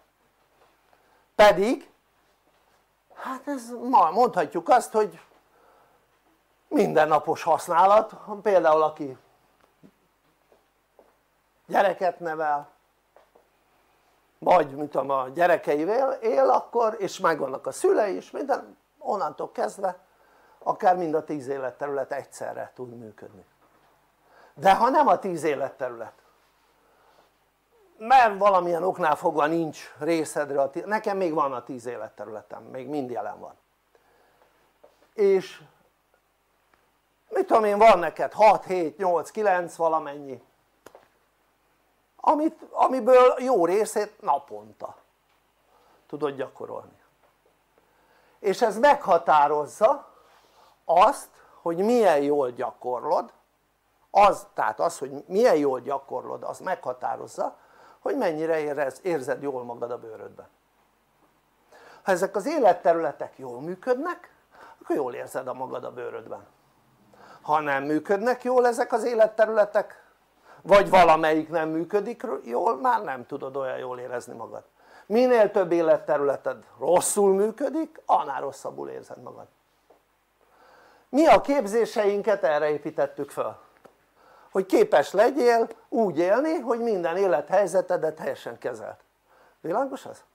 Pedig, hát ez ma mondhatjuk azt, hogy mindennapos használat, például aki gyereket nevel, vagy mint tudom, a gyerekeivel él akkor, és megvannak a szülei, és minden, onnantól kezdve akár mind a tíz életterület egyszerre tud működni. De ha nem a tíz életterület, mert valamilyen oknál fogva nincs részedre, a tíz, nekem még van a tíz életterületem, még mind jelen van, és mit tudom én, van neked hat, hét, nyolc, kilenc valamennyi, amit, amiből jó részét naponta tudod gyakorolni, és ez meghatározza azt, hogy milyen jól gyakorlod, az, tehát az, hogy milyen jól gyakorlod, az meghatározza, hogy mennyire érez, érzed jól magad a bőrödben. Ha ezek az életterületek jól működnek, akkor jól érzed a magad a bőrödben. Ha nem működnek jól ezek az életterületek, vagy valamelyik nem működik jól, már nem tudod olyan jól érezni magad. Minél több életterületed rosszul működik, annál rosszabbul érzed magad. Mi a képzéseinket erre építettük fel, hogy képes legyél úgy élni, hogy minden élethelyzetedet helyesen kezeld. Világos az?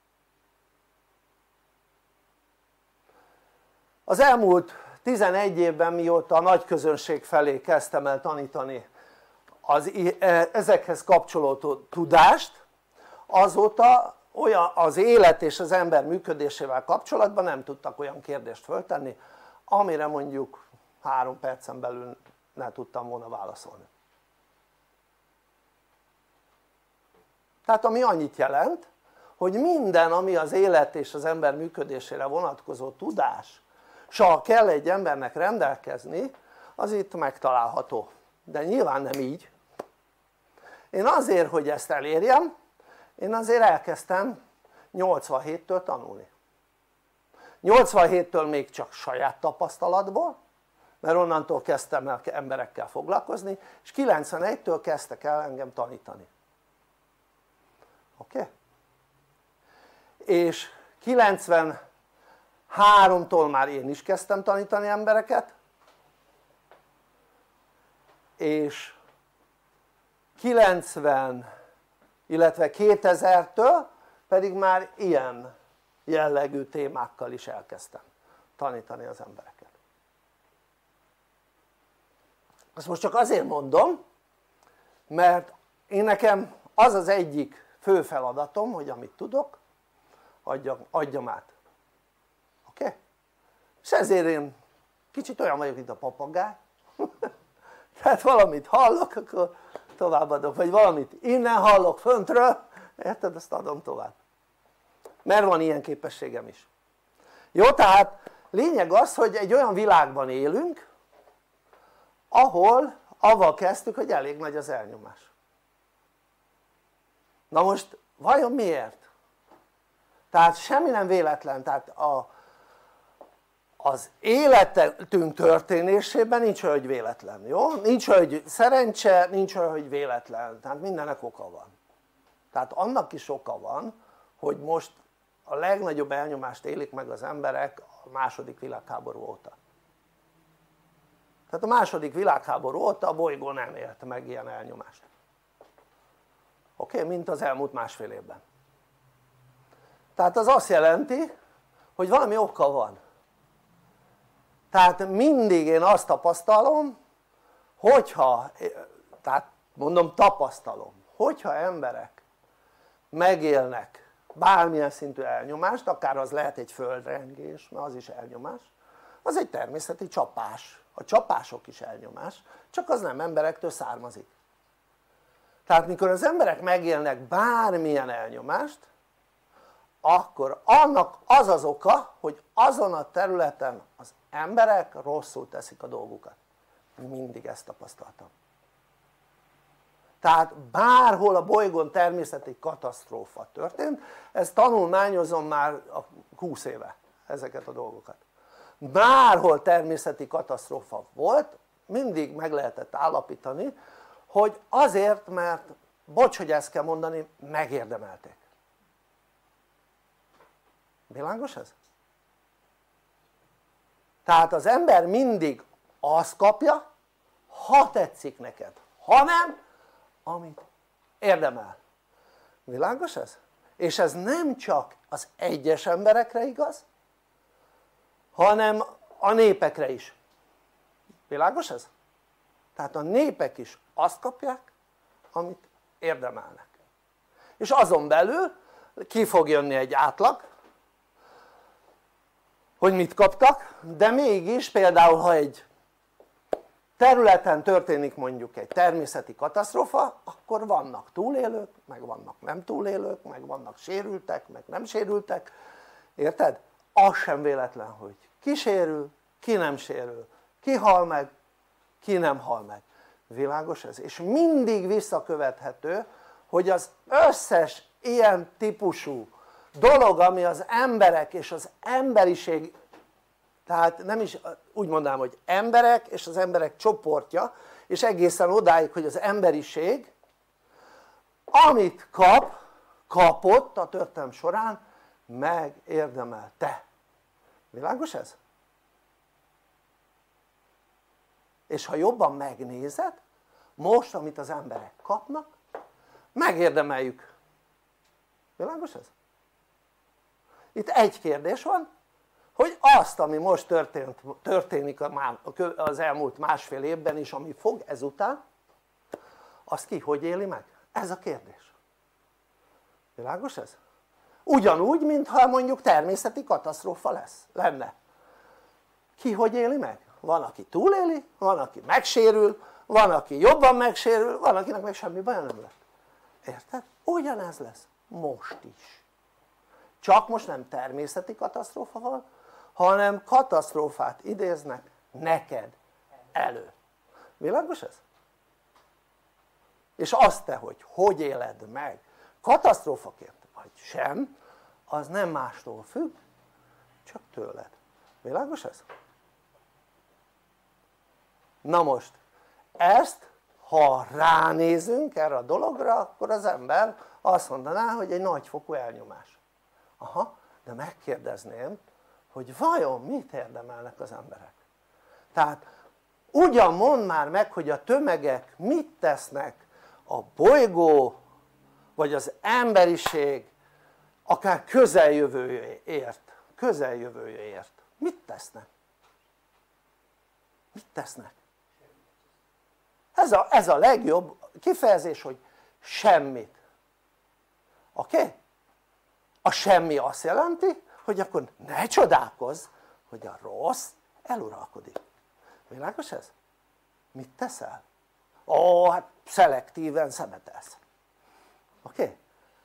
Az elmúlt tizenegy évben, mióta a nagy közönség felé kezdtem el tanítani az, ezekhez kapcsolódó tudást, azóta olyan, az élet és az ember működésével kapcsolatban nem tudtak olyan kérdést föltenni, amire mondjuk három percen belül ne tudtam volna válaszolni. Tehát ami annyit jelent, hogy minden, ami az élet és az ember működésére vonatkozó tudás, ha kell egy embernek rendelkezni, az itt megtalálható. De nyilván nem így. Én azért, hogy ezt elérjem, én azért elkezdtem nyolcvanhéttől tanulni. nyolcvanhéttől még csak saját tapasztalatból, mert onnantól kezdtem el emberekkel foglalkozni, és kilencvenegytől kezdtek el engem tanítani. Oké? Okay? És kilencvenháromtól már én is kezdtem tanítani embereket, és kilencven, illetve kétezertől pedig már ilyen jellegű témákkal is elkezdtem tanítani az embereket. Ezt most csak azért mondom, mert én nekem az az egyik fő feladatom, hogy amit tudok, adjam, adjam át. Oké? Okay? És ezért én kicsit olyan vagyok, mint a papagáj. Tehát valamit hallok, akkor továbbadok, vagy valamit innen hallok föntről, érted? Azt adom tovább. Mert van ilyen képességem is. Jó, tehát lényeg az, hogy egy olyan világban élünk, ahol avval kezdtük, hogy elég nagy az elnyomás. Na most vajon miért? Tehát semmi nem véletlen, tehát a, az életünk történésében nincs olyan, hogy véletlen, jó? Nincs olyan, hogy szerencse, nincs olyan, hogy véletlen, tehát mindennek oka van. Tehát annak is oka van, hogy most a legnagyobb elnyomást élik meg az emberek a második világháború óta. Tehát a második világháború óta a bolygó nem élt meg ilyen elnyomást. Oké? Okay? Mint az elmúlt másfél évben. Tehát az azt jelenti, hogy valami oka van. Tehát mindig én azt tapasztalom, hogyha, tehát mondom tapasztalom, hogyha emberek megélnek bármilyen szintű elnyomást, akár az lehet egy földrengés, mert az is elnyomás, az egy természeti csapás, a csapások is elnyomás, csak az nem emberektől származik. Tehát mikor az emberek megélnek bármilyen elnyomást, akkor annak az az oka, hogy azon a területen az emberek rosszul teszik a dolgukat. Mindig ezt tapasztaltam. Tehát bárhol a bolygón természeti katasztrófa történt, ezt tanulmányozom már húsz éve ezeket a dolgokat. Bárhol természeti katasztrófa volt, mindig meg lehetett állapítani, hogy azért, mert, bocs, hogy ezt kell mondani, megérdemelték. Világos ez? Tehát az ember mindig azt kapja, ha tetszik neked, ha nem, amit érdemel. Világos ez? És ez nem csak az egyes emberekre igaz, hanem a népekre is. Világos ez? Tehát a népek is azt kapják, amit érdemelnek. És azon belül ki fog jönni egy átlag, hogy mit kaptak, de mégis például ha egy területen történik mondjuk egy természeti katasztrófa, akkor vannak túlélők, meg vannak nem túlélők, meg vannak sérültek, meg nem sérültek, érted? Az sem véletlen, hogy ki sérül, ki nem sérül, ki hal meg, ki nem hal meg. Világos ez? És mindig visszakövethető, hogy az összes ilyen típusú dolog, ami az emberek és az emberiség, tehát nem is úgy mondanám, hogy emberek és az emberek csoportja, és egészen odáig, hogy az emberiség amit kap, kapott a történelem során, megérdemelte. Világos ez? És ha jobban megnézed, most amit az emberek kapnak, megérdemeljük. Világos ez? Itt egy kérdés van, hogy azt, ami most történt, történik az elmúlt másfél évben is, ami fog ezután, azt ki hogy éli meg? Ez a kérdés. Világos ez? Ugyanúgy, mintha mondjuk természeti katasztrófa lesz, lenne. Ki hogy éli meg? Van, aki túléli, van, aki megsérül, van, aki jobban megsérül, van, akinek meg semmi baja nem lett. Érted? Ugyanez lesz most is. Csak most nem természeti katasztrófa van, hanem katasztrófát idéznek neked elő. Világos ez? És azt te, hogy hogy éled meg katasztrófaként vagy sem, az nem mástól függ, csak tőled. Világos ez? Na most ezt ha ránézünk erre a dologra, akkor az ember azt mondaná, hogy egy nagyfokú elnyomás. Aha, de megkérdezném, hogy vajon mit érdemelnek az emberek? Tehát ugyan mondd már meg, hogy a tömegek mit tesznek a bolygó vagy az emberiség akár közeljövőjéért, közeljövőjéért. Mit tesznek? Mit tesznek? Ez a, ez a legjobb kifejezés, hogy semmit. Oké? Okay? A semmi azt jelenti, hogy akkor ne csodálkozz, hogy a rossz eluralkodik. Világos ez? Mit teszel? Ó, hát szelektíven szemetelsz. Oké? Okay?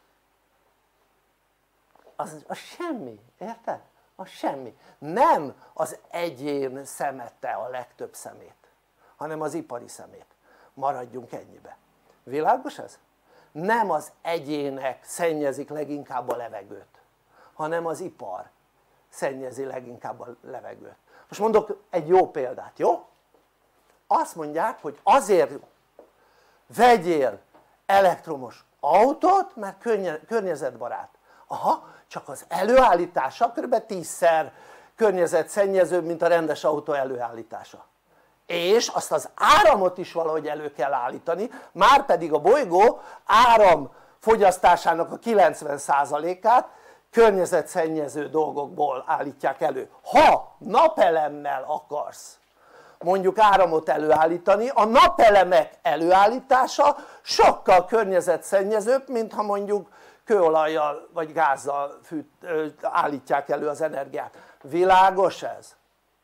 Az a semmi, érted? A semmi. Nem az egyén szemete a legtöbb szemét, hanem az ipari szemét. Maradjunk ennyibe. Világos ez? Nem az egyének szennyezik leginkább a levegőt, hanem az ipar szennyezi leginkább a levegőt. Most mondok egy jó példát, jó? Azt mondják, hogy azért vegyél elektromos autót, mert környezetbarát. Aha, csak az előállítása kb. tízszer környezetszennyezőbb, mint a rendes autó előállítása. És azt az áramot is valahogy elő kell állítani, már pedig a bolygó áramfogyasztásának a kilencven százalékát környezetszennyező dolgokból állítják elő. Ha napelemmel akarsz mondjuk áramot előállítani, a napelemek előállítása sokkal környezetszennyezőbb, mint ha mondjuk kőolajjal vagy gázzal fűt, ö, állítják elő az energiát. Világos ez?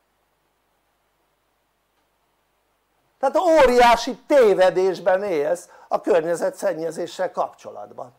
Tehát óriási tévedésben élsz a környezetszennyezéssel kapcsolatban.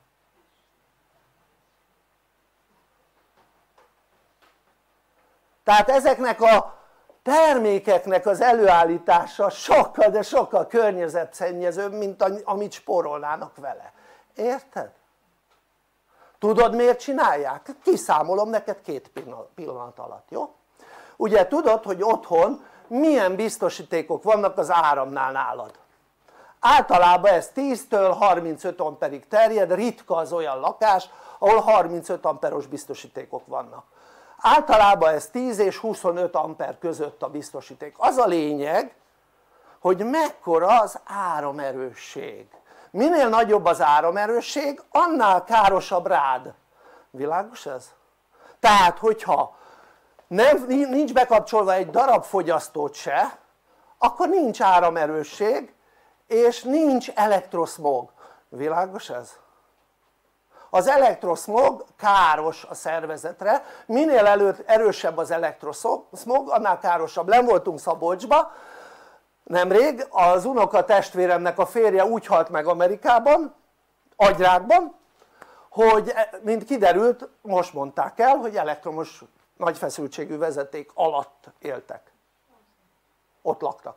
Tehát ezeknek a termékeknek az előállítása sokkal, de sokkal környezetszennyezőbb, mint amit spórolnának vele. Érted? Tudod miért csinálják? Kiszámolom neked két pillanat alatt, jó? Ugye tudod, hogy otthon milyen biztosítékok vannak az áramnál nálad? Általában ez tíztől harmincöt amperig terjed, ritka az olyan lakás ahol harmincöt amperos biztosítékok vannak. Általában ez tíz és huszonöt amper között a biztosíték. Az a lényeg, hogy mekkora az áramerősség. Minél nagyobb az áramerősség, annál károsabb rád. Világos ez? Tehát hogyha nem, nincs bekapcsolva egy darab fogyasztót se, akkor nincs áramerősség és nincs elektroszmog. Világos ez? Az elektroszmog káros a szervezetre, minél előtt erősebb az elektroszmog, annál károsabb. Nem voltunk Szabolcsba nemrég, az unoka testvéremnek a férje úgy halt meg Amerikában, agyrákban, hogy mint kiderült, most mondták el, hogy elektromos nagy feszültségű vezeték alatt éltek, ott laktak.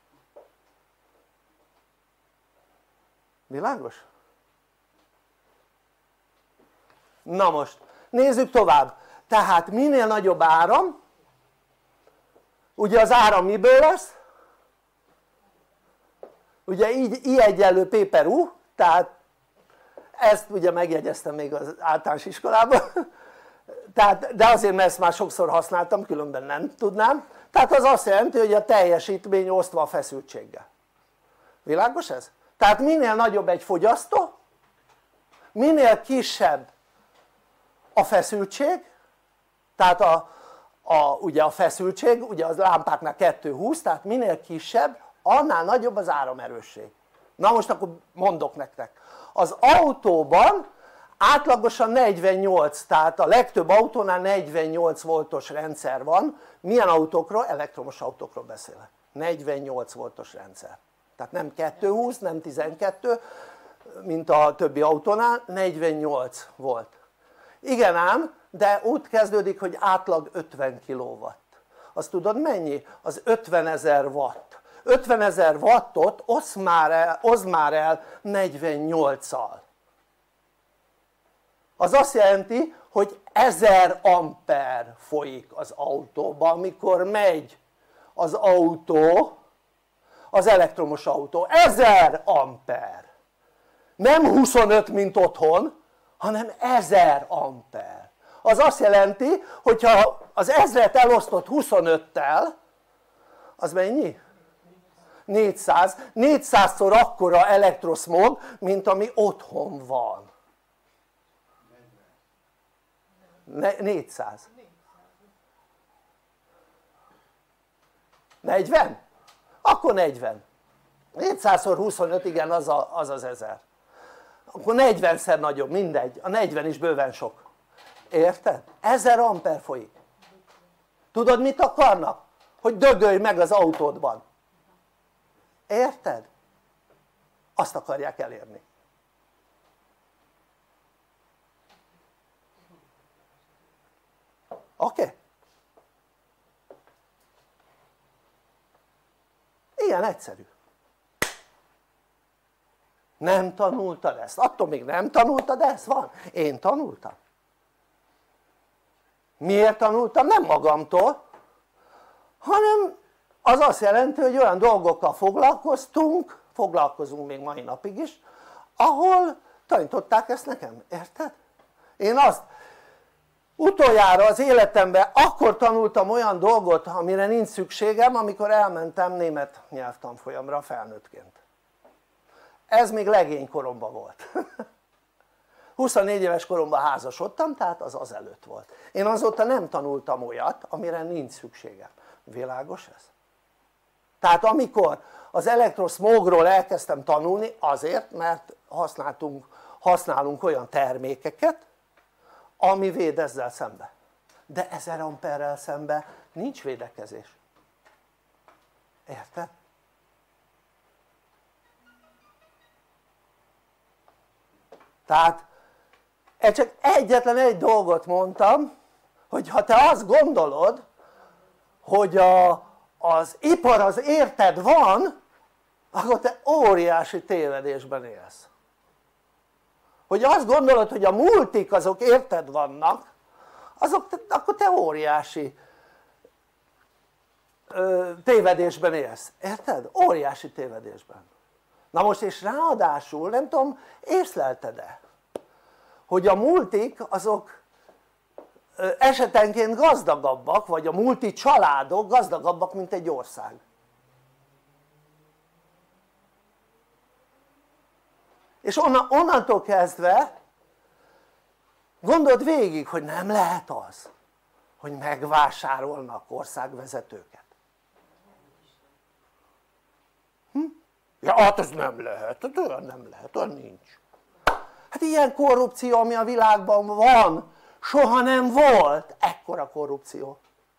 Világos? Na most nézzük tovább, tehát minél nagyobb áram, ugye az áram miből lesz? Ugye így I egyenlő P per U, tehát ezt ugye megjegyeztem még az általános iskolában, tehát, de azért mert ezt már sokszor használtam, különben nem tudnám, tehát az azt jelenti, hogy a teljesítmény osztva a feszültséggel. Világos ez? Tehát minél nagyobb egy fogyasztó, minél kisebb a feszültség, tehát a, a, ugye a feszültség, ugye az lámpáknál kettő húsz, tehát minél kisebb, annál nagyobb az áramerősség. Na most akkor mondok nektek, az autóban átlagosan negyvennyolc, tehát a legtöbb autónál negyvennyolc voltos rendszer van. Milyen autókról? Elektromos autókról beszélek. negyvennyolc voltos rendszer, tehát nem kettő húsz, nem tizenkettő, mint a többi autónál, negyvennyolc volt. Igen ám, de úgy kezdődik, hogy átlag ötven kilowatt. Azt tudod mennyi? Az ötvenezer watt. ötvenezer wattot oszd már el, oszd már el negyvennyolccal. Az azt jelenti, hogy ezer amper folyik az autóban, amikor megy az autó, az elektromos autó. ezer amper. Nem huszonöt, mint otthon, hanem ezer amper. Az azt jelenti, hogyha az ezret elosztott huszonöttel, az mennyi? négyszáz. négyszázszor akkora elektroszmog, mint ami otthon van. négyszáz. negyven? Akkor negyven. négyszázszor huszonöt, igen, az, a, az az ezer. Akkor negyvenszer nagyobb, mindegy, a negyven is bőven sok. Érted? ezer amper folyik. Tudod mit akarnak? Hogy dögölj meg az autódban. Érted? Azt akarják elérni. Oké? Okay? Ilyen egyszerű. Nem tanultad ezt? Attól még nem tanultad ezt? Van? Én tanultam. Miért tanultam? Nem magamtól, hanem az azt jelenti, hogy olyan dolgokkal foglalkoztunk, foglalkozunk még mai napig is, ahol tanították ezt nekem, érted? Én azt utoljára az életemben akkor tanultam olyan dolgot, amire nincs szükségem, amikor elmentem német nyelvtanfolyamra felnőttként. Ez még legénykoromban volt. huszonnégy éves koromban házasodtam, tehát az azelőtt volt. Én azóta nem tanultam olyat, amire nincs szükségem. Világos ez? Tehát amikor az elektroszmogról elkezdtem tanulni, azért, mert használtunk, használunk olyan termékeket, ami véd ezzel szembe. De ezer amperrel szembe nincs védekezés. Érted? Tehát csak egyetlen egy dolgot mondtam, hogy ha te azt gondolod, hogy a, az ipar az érted van, akkor te óriási tévedésben élsz. Hogy azt gondolod, hogy a multik azok érted vannak, azok, akkor te óriási ö, tévedésben élsz. Érted? Óriási tévedésben. Na most és ráadásul, nem tudom, észlelted-e, hogy a multik azok esetenként gazdagabbak, vagy a multi családok gazdagabbak, mint egy ország. És onnan, onnantól kezdve gondold végig, hogy nem lehet az, hogy megvásárolnak országvezetőket. Hm? Ja, hát ez nem lehet, olyan nem lehet, olyan nincs. Hát ilyen korrupció, ami a világban van, soha nem volt ekkora korrupció.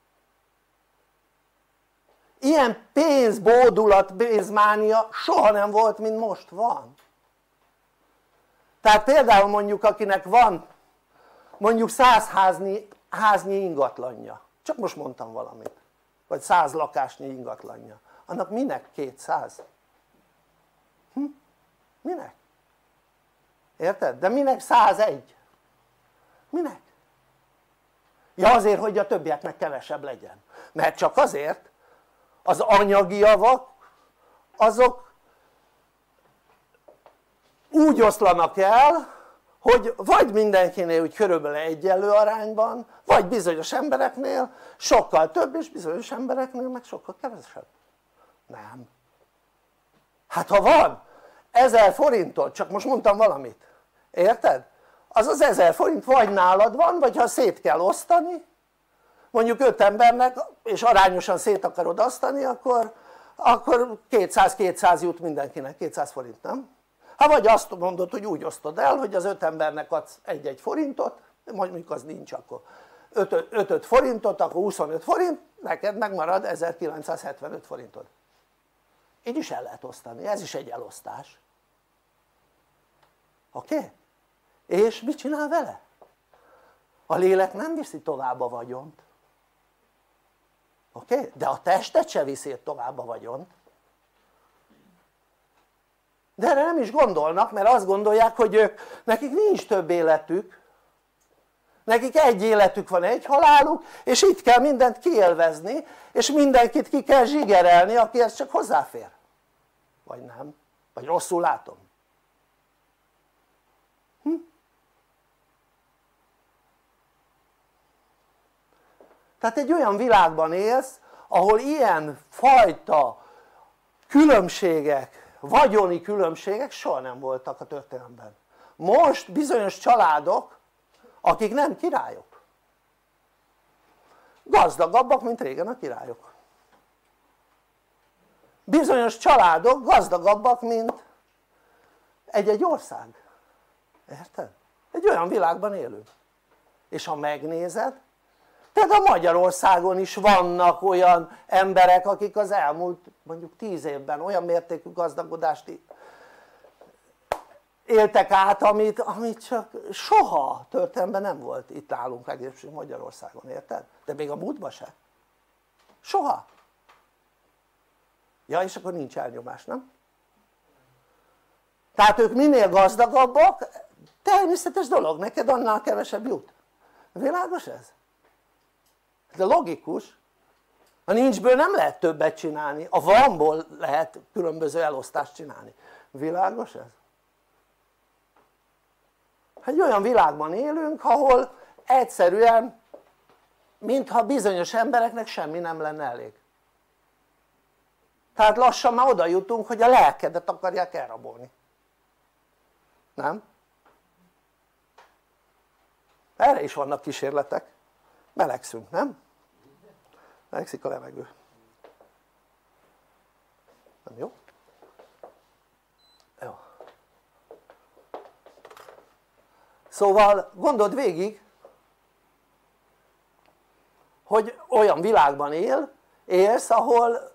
Ilyen pénzbódulat, pénzmánia soha nem volt, mint most van. Tehát például mondjuk akinek van mondjuk száz háznyi, háznyi ingatlanja, csak most mondtam valamit, vagy száz lakásnyi ingatlanja, annak minek kétszáz? Hm? Minek? Érted? De minek százegy? Minek? Ja azért, hogy a többieknek kevesebb legyen, mert csak azért az anyagi javak azok úgy oszlanak el, hogy vagy mindenkinél úgy körülbelül egyenlő arányban, vagy bizonyos embereknél sokkal több, és bizonyos embereknél meg sokkal kevesebb. Nem. Hát ha van ezer forintod, csak most mondtam valamit, érted? Az az ezer forint vagy nálad van, vagy ha szét kell osztani, mondjuk öt embernek, és arányosan szét akarod osztani, akkor, akkor kétszáz-kétszáz jut mindenkinek, kétszáz forint, nem? Ha vagy azt mondod, hogy úgy osztod el, hogy az öt embernek adsz egy-egy forintot, mondjuk az nincs, akkor öt forintot, akkor huszonöt forint, neked megmarad ezerkilencszázhetvenöt forintod. Így is el lehet osztani, ez is egy elosztás. Oké? Okay? És mit csinál vele? A lélek nem viszi tovább a vagyont. Oké? Okay? De a testet se viszi tovább a vagyont. De erre nem is gondolnak, mert azt gondolják, hogy ők, nekik nincs több életük, nekik egy életük van, egy haláluk, és itt kell mindent kiélvezni, és mindenkit ki kell zsigerelni, aki ez csak hozzáfér. Vagy nem? Vagy rosszul látom? Hm? Tehát egy olyan világban élsz, ahol ilyen fajta különbségek, vagyoni különbségek soha nem voltak a történelemben. Most bizonyos családok, akik nem királyok, gazdagabbak, mint régen a királyok. Bizonyos családok gazdagabbak, mint egy-egy ország. Érted? Egy olyan világban élünk. És ha megnézed, tehát a Magyarországon is vannak olyan emberek, akik az elmúlt mondjuk tíz évben olyan mértékű gazdagodást éltek át, amit, amit csak soha történelemben nem volt itt nálunk, legalábbis Magyarországon, érted? De még a múltban se. Soha. Ja, és akkor nincs elnyomás, nem? Tehát ők minél gazdagabbak, természetes dolog, neked annál kevesebb jut. Világos ez? De logikus, a nincsből nem lehet többet csinálni, a vanból lehet különböző elosztást csinálni. Világos ez? Egy olyan világban élünk, ahol egyszerűen mintha bizonyos embereknek semmi nem lenne elég. Tehát lassan már oda jutunk, hogy a lelkedet akarják elrabolni. Nem? Erre is vannak kísérletek. Melegszünk, nem? Melegszik a levegő. Nem jó? Jó. Szóval gondold végig, hogy olyan világban él, élsz, ahol,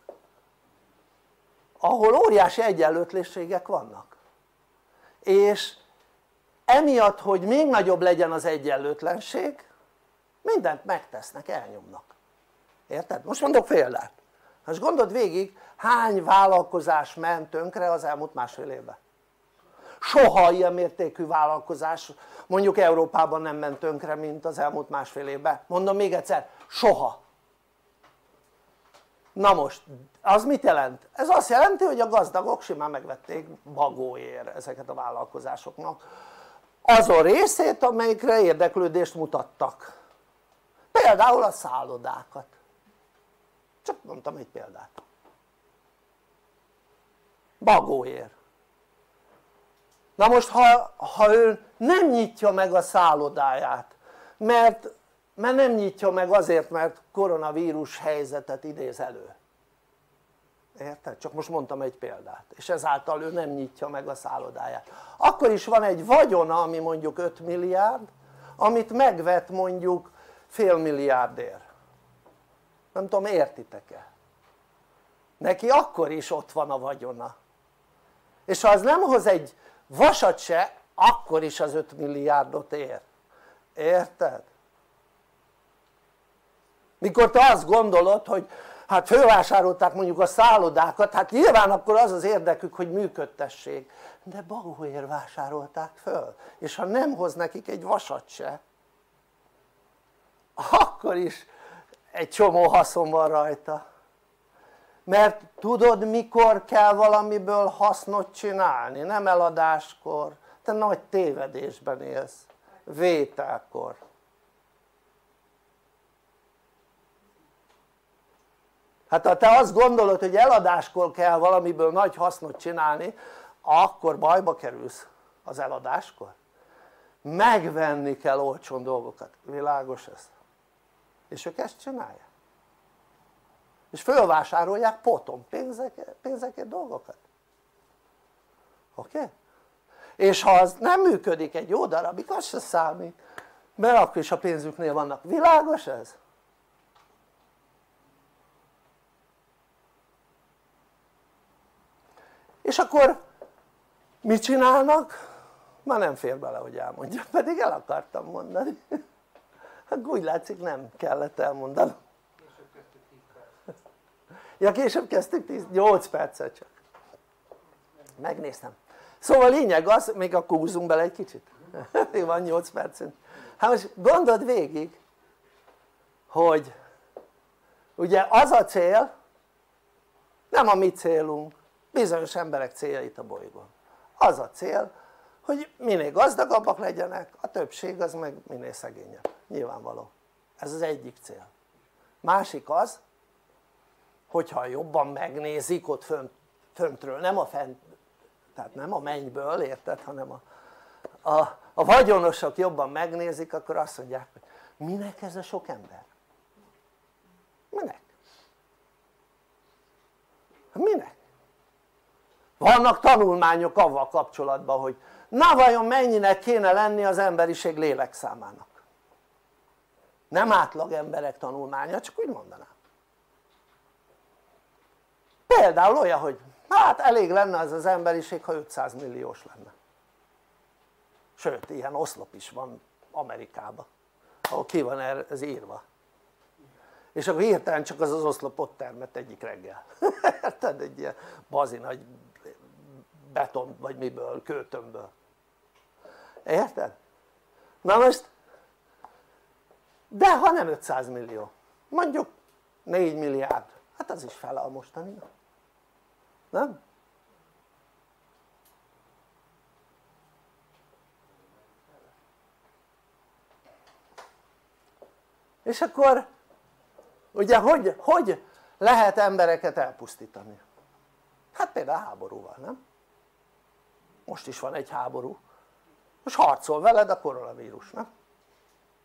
ahol óriási egyenlőtlenségek vannak. És emiatt, hogy még nagyobb legyen az egyenlőtlenség, mindent megtesznek, elnyomnak. Érted? Most mondok példát. Most gondold végig, hány vállalkozás ment tönkre az elmúlt másfél évben. Soha ilyen mértékű vállalkozás mondjuk Európában nem ment tönkre, mint az elmúlt másfél évben. Mondom még egyszer, soha. Na most, az mit jelent? Ez azt jelenti, hogy a gazdagok simán megvették bagóért ezeket a vállalkozásoknak azon részét, amelyikre érdeklődést mutattak. Például a szállodákat. Csak mondtam egy példát. Bagóért. Na most ha, ha ő nem nyitja meg a szállodáját, mert, mert nem nyitja meg azért, mert koronavírus helyzetet idéz elő. Érted? Csak most mondtam egy példát. És ezáltal ő nem nyitja meg a szállodáját. Akkor is van egy vagyona, ami mondjuk öt milliárd, amit megvet mondjuk fél milliárdért. Nem tudom, értitek-e? Neki akkor is ott van a vagyona. És ha az nem hoz egy vasat se, akkor is az öt milliárdot ér. Érted? Mikor te azt gondolod, hogy hát fölvásárolták mondjuk a szállodákat, hát nyilván akkor az az érdekük, hogy működtessék. De bagóért vásárolták föl. És ha nem hoz nekik egy vasat se, akkor is egy csomó haszon van rajta. Mert tudod, mikor kell valamiből hasznot csinálni? Nem eladáskor, te nagy tévedésben élsz, vételkor. Hát ha te azt gondolod, hogy eladáskor kell valamiből nagy hasznot csinálni, akkor bajba kerülsz az eladáskor. Megvenni kell olcsón dolgokat, világos ez? És ők ezt csinálják. És fölvásárolják potom pénzekért, pénzekért dolgokat. Oké? Okay? És ha az nem működik egy jó darabig, az se számít, mert akkor is a pénzüknél vannak. Világos ez? És akkor mit csinálnak? Már nem fér bele, hogy elmondjam, pedig el akartam mondani. Hát úgy látszik, nem kellett elmondanom. Ja, később kezdtük, tíz, nyolc percet csak. Megnéztem. Szóval a lényeg az, még akkor húzzunk bele egy kicsit. Van nyolc percünk. Hát most gondold végig, hogy ugye az a cél, nem a mi célunk, bizonyos emberek célja itt a bolygón. Az a cél, hogy minél gazdagabbak legyenek, a többség az meg minél szegényebb. Nyilvánvaló. Ez az egyik cél. Másik az, hogyha jobban megnézik ott fönt, föntről, nem a fent, tehát nem a mennyből, érted, hanem a, a, a vagyonosok jobban megnézik, akkor azt mondják, hogy minek ez a sok ember? Minek? Minek? Vannak tanulmányok avval kapcsolatban, hogy na vajon mennyinek kéne lenni az emberiség lélekszámának? Nem átlag emberek tanulmánya, csak úgy mondanám. Például olyan, hogy hát elég lenne az az emberiség, ha ötszáz milliós lenne. Sőt, ilyen oszlop is van Amerikában, ahol ki van ez írva. És akkor hirtelen csak az az oszlop ott termett egyik reggel. Érted? Egy ilyen bazi nagy beton vagy miből, kőtömből. Érted? Na most, de ha nem ötszáz millió, mondjuk négy milliárd, hát az is fele a mostaninak. Nem? És akkor ugye hogy, hogy lehet embereket elpusztítani? Hát például háborúval, nem? Most is van egy háború, most harcol veled a koronavírus, nem?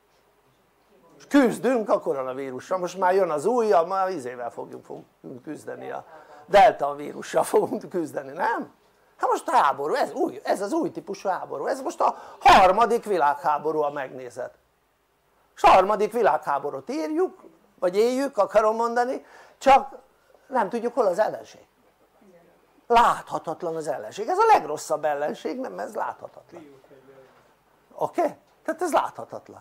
küzdünk a koronavírussal, most már jön az új, már izével fogjuk, fogunk küzdeni, a delta vírussal fogunk küzdeni, nem? Hát most háború, ez, új, ez az új típusú háború, ez most a harmadik világháború, a megnézet. És a harmadik világháborút írjuk, vagy éljük, akarom mondani, csak nem tudjuk hol az ellenség. Láthatatlan az ellenség, ez a legrosszabb ellenség, nem, ez láthatatlan. Oké? Okay? Tehát ez láthatatlan.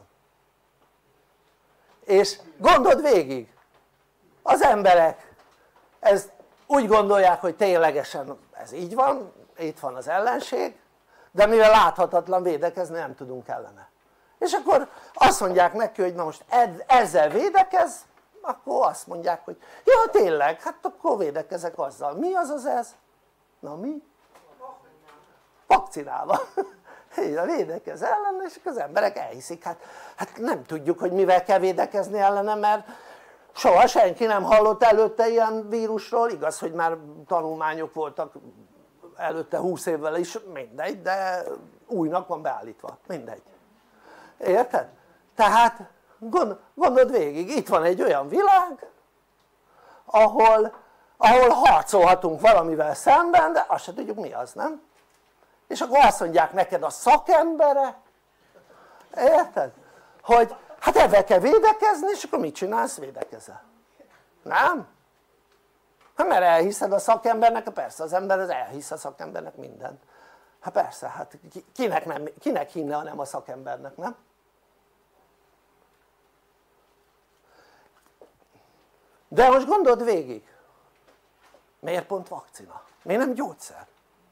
És gondold végig, az emberek ezt úgy gondolják, hogy ténylegesen ez így van, itt van az ellenség, de mivel láthatatlan, védekezni nem tudunk ellene. És akkor azt mondják neki, hogy na most ezzel védekez, akkor azt mondják, hogy ja tényleg, hát akkor védekezek azzal. Mi az az ez? Na mi? Vakcinával. Védekez ellen, és az emberek elhiszik, hát, hát nem tudjuk, hogy mivel kell védekezni ellene, mert soha senki nem hallott előtte ilyen vírusról, igaz, hogy már tanulmányok voltak előtte húsz évvel is, mindegy, de újnak van beállítva, mindegy. Érted? Tehát gondold végig, itt van egy olyan világ, ahol, ahol harcolhatunk valamivel szemben, de azt se tudjuk mi az, nem? És akkor azt mondják neked a szakembere, érted? Hogy hát ebben kell védekezni, és akkor mit csinálsz? Védekezel. Nem? Hát mert elhiszed a szakembernek, persze az ember az elhisz a szakembernek mindent. Hát persze, hát kinek, nem, kinek hinne, ha nem a szakembernek, nem? De most gondold végig, miért pont vakcina? Miért nem gyógyszer?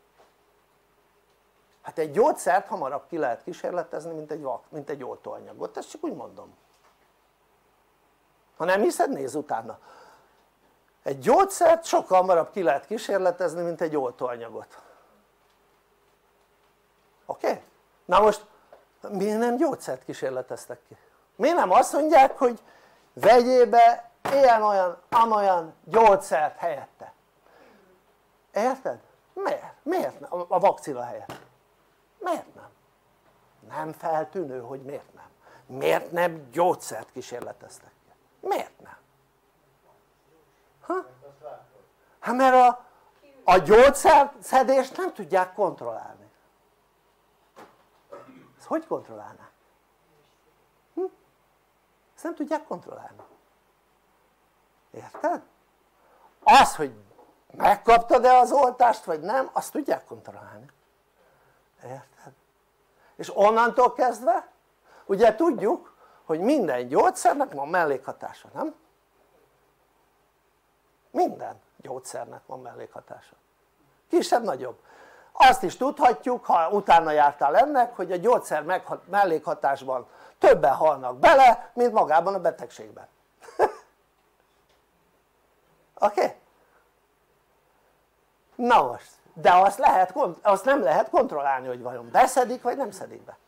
Hát egy gyógyszert hamarabb ki lehet kísérletezni, mint egy, mint egy oltóanyagot, ezt csak úgy mondom. Ha nem hiszed, nézz utána. Egy gyógyszert sokkal hamarabb ki lehet kísérletezni, mint egy oltóanyagot. Oké? Okay? Na most miért nem gyógyszert kísérleteztek ki? Miért nem azt mondják, hogy vegyél be ilyen-olyan, amolyan gyógyszert helyette? Érted? Miért? Miért nem? A vakcina helyett. Miért nem? Nem feltűnő, hogy miért nem. Miért nem gyógyszert kísérleteztek ki? Miért nem? Ha? Hát mert a, a gyógyszerszedést nem tudják kontrollálni. Ezt hogy kontrollálnák? Hm? Ezt nem tudják kontrollálni. Érted? Az, hogy megkaptad-e az oltást vagy nem, azt tudják kontrollálni. Érted? És onnantól kezdve ugye tudjuk, hogy minden gyógyszernek van mellékhatása, nem? Minden gyógyszernek van mellékhatása, kisebb-nagyobb. Azt is tudhatjuk, ha utána jártál ennek, hogy a gyógyszer mellékhatásban többen halnak bele, mint magában a betegségben. Oké? Okay? Na most, de azt, lehet, azt nem lehet kontrollálni, hogy vajon beszedik vagy nem szedik be.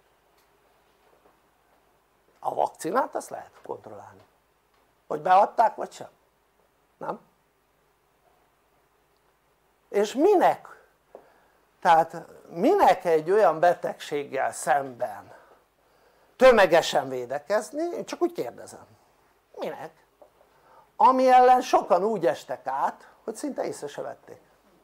A vakcinát azt lehet kontrollálni, hogy beadták vagy sem, nem? és minek? tehát minek egy olyan betegséggel szemben tömegesen védekezni? Én csak úgy kérdezem, minek? ami ellen sokan úgy estek át, hogy szinte észre se vették.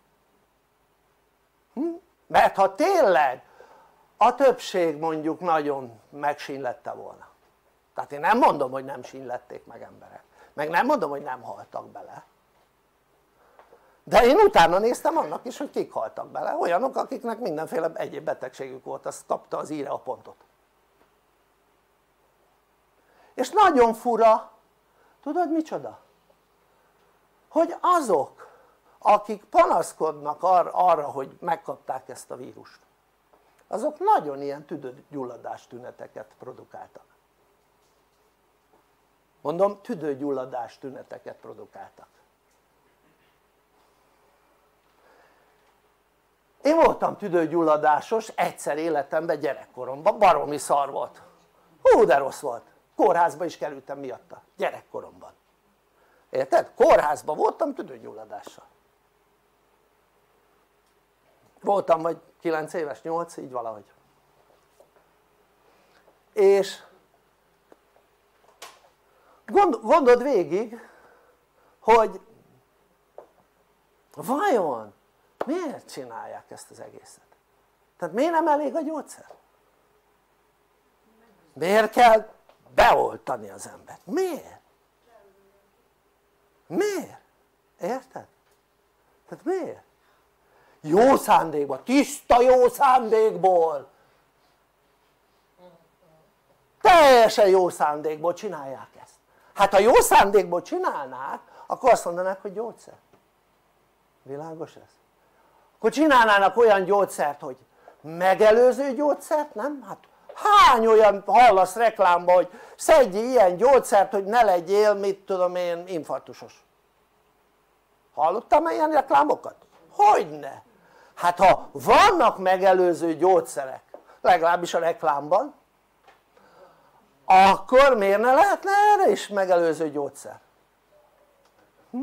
Hm? mert ha tényleg a többség mondjuk nagyon megsínlette volna, tehát én nem mondom, hogy nem sínlették meg emberek, meg nem mondom, hogy nem haltak bele, de én utána néztem annak is, hogy kik haltak bele, olyanok, akiknek mindenféle egyéb betegségük volt, azt kapta az íre a pontot. És nagyon fura, tudod micsoda? hogy azok akik panaszkodnak ar arra hogy megkapták ezt a vírust, azok nagyon ilyen tüdőgyulladás tüneteket produkáltak. Mondom, tüdőgyulladás tüneteket produkáltak. Én voltam tüdőgyulladásos egyszer életemben, gyerekkoromban, baromi szar volt. Hú, de rossz volt. Kórházba is kerültem miatta, gyerekkoromban. Érted? Kórházban voltam tüdőgyulladással. Voltam vagy kilenc éves, nyolc, így valahogy. És Gond, gondold végig, hogy vajon miért csinálják ezt az egészet? Tehát miért nem elég a gyógyszer? Miért kell beoltani az embert? Miért? Miért? Érted? Tehát miért? Jó szándékból, tiszta jó szándékból, teljesen jó szándékból csinálják ezt. Hát ha jó szándékból csinálnák, akkor azt mondanák, hogy gyógyszer. Világos ez? Akkor csinálnának olyan gyógyszert, hogy megelőző gyógyszert, nem? Hát hány olyan hallasz reklámba, hogy szedjél ilyen gyógyszert, hogy ne legyél, mit tudom én, infarktusos. Hallottam ilyen reklámokat? Hogyne? Hát ha vannak megelőző gyógyszerek, legalábbis a reklámban, akkor miért ne lehetne erre is megelőző gyógyszer? Hm?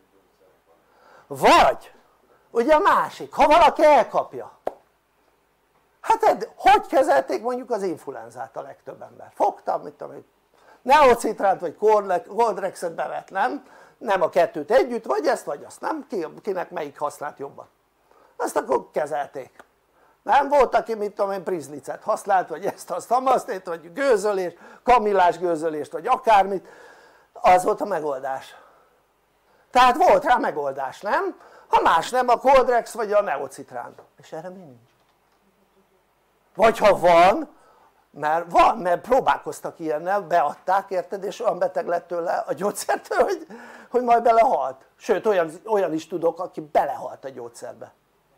Vagy ugye a másik, ha valaki elkapja, hát edd, hogy kezelték mondjuk az influenzát a legtöbb ember? Fogtam, mit tudom, neocitránt vagy Coldrexet bevet, nem? Nem a kettőt együtt, vagy ezt vagy azt, nem? Kinek melyik használt jobban? Azt akkor kezelték. Nem volt, aki mit tudom én prizlicet használt, vagy ezt azt hamasztét, vagy gőzölést, kamillás gőzölést, vagy akármit, az volt a megoldás. Tehát volt rá megoldás, nem? Ha más nem, a Coldrex vagy a neocitrán. És erre mi nincs? Vagy ha van, mert van, mert próbálkoztak ilyennel, beadták, érted, és olyan beteg lett tőle a gyógyszertől, hogy, hogy majd belehalt. Sőt, olyan, olyan is tudok, aki belehalt a gyógyszerbe.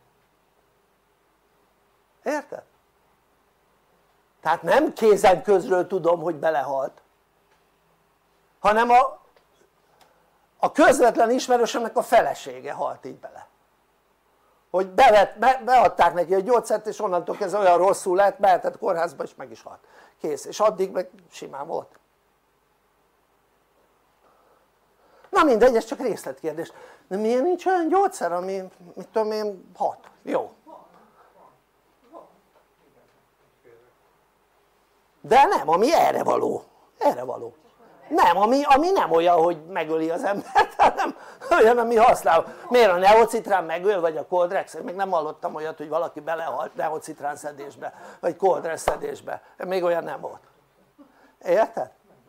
Érted? Tehát nem kézen közről tudom, hogy belehalt, hanem a, a közvetlen ismerősömnek a felesége halt így bele. Hogy bevet, be, beadták neki a gyógyszert, és onnantól kezdve olyan rosszul lett, behetett kórházba, és meg is halt. Kész. És addig meg simán volt. Na mindegy, ez csak részletkérdés. De miért nincs olyan gyógyszer, ami, mit tudom én, hat? Jó. De nem, ami erre való. Erre való. Nem, ami, ami nem olyan, hogy megöli az embert, hanem olyan, ami használ. Miért a neocitrán megöl, vagy a Coldrex? Még nem hallottam olyat, hogy valaki belehalt neocitrán szedésbe, vagy Coldrex szedésbe. Még olyan nem volt. Érted?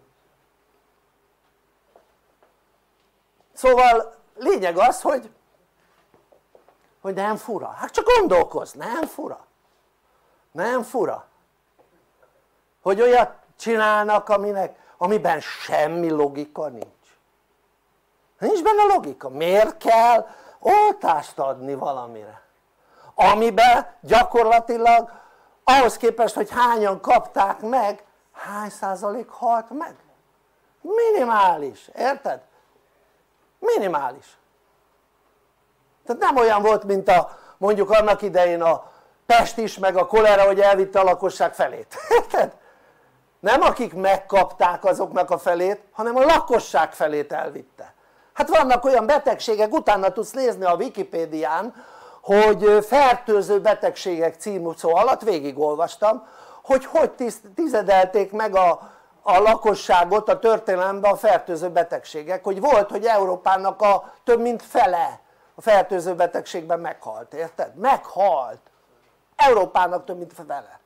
Szóval lényeg az, hogy, hogy nem fura. Hát csak gondolkozz, nem fura. Nem fura. Hogy olyat csinálnak, aminek amiben semmi logika nincs. Nincs benne logika. Miért kell oltást adni valamire? Amiben gyakorlatilag ahhoz képest, hogy hányan kapták meg, hány százalék halt meg? Minimális, érted? Minimális. Tehát nem olyan volt, mint a mondjuk annak idején a pest is, meg a kolera, hogy elvitte a lakosság felét. Érted? Nem akik megkapták azoknak a felét, hanem a lakosság felét elvitte. Hát vannak olyan betegségek, utána tudsz nézni a Wikipédián, hogy fertőző betegségek című szó alatt végigolvastam, hogy hogy tizedelték meg a, a lakosságot a történelemben a fertőző betegségek, hogy volt, hogy Európának a több mint fele a fertőző betegségben meghalt, érted? Meghalt! Európának több mint fele.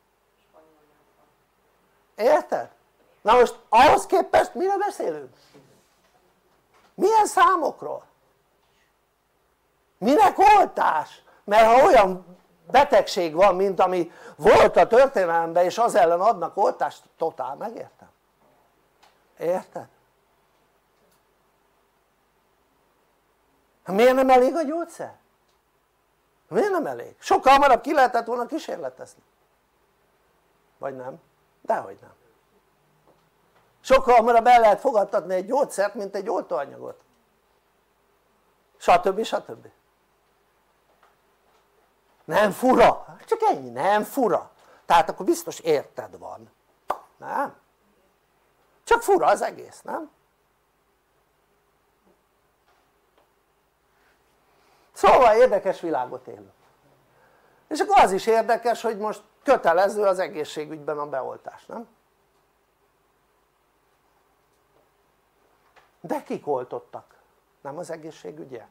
Érted? Na most ahhoz képest mire beszélünk? Milyen számokról? Minek oltás? Mert ha olyan betegség van, mint ami volt a történelemben, és az ellen adnak oltást, totál megértem. Érted? Miért nem elég a gyógyszer? Miért nem elég? Sokkal hamarabb ki lehetett volna kísérletezni. Vagy nem? Dehogy nem. Sokkal hamarabb el lehet fogadtatni egy gyógyszert, mint egy oltóanyagot. Stb. Stb. Nem fura? Csak ennyi, nem fura. Tehát akkor biztos érted van. Nem? Csak fura az egész, nem? Szóval érdekes világot élünk. És akkor az is érdekes, hogy most kötelező az egészségügyben a beoltás, nem? De kik oltottak? Nem az egészségügyiek?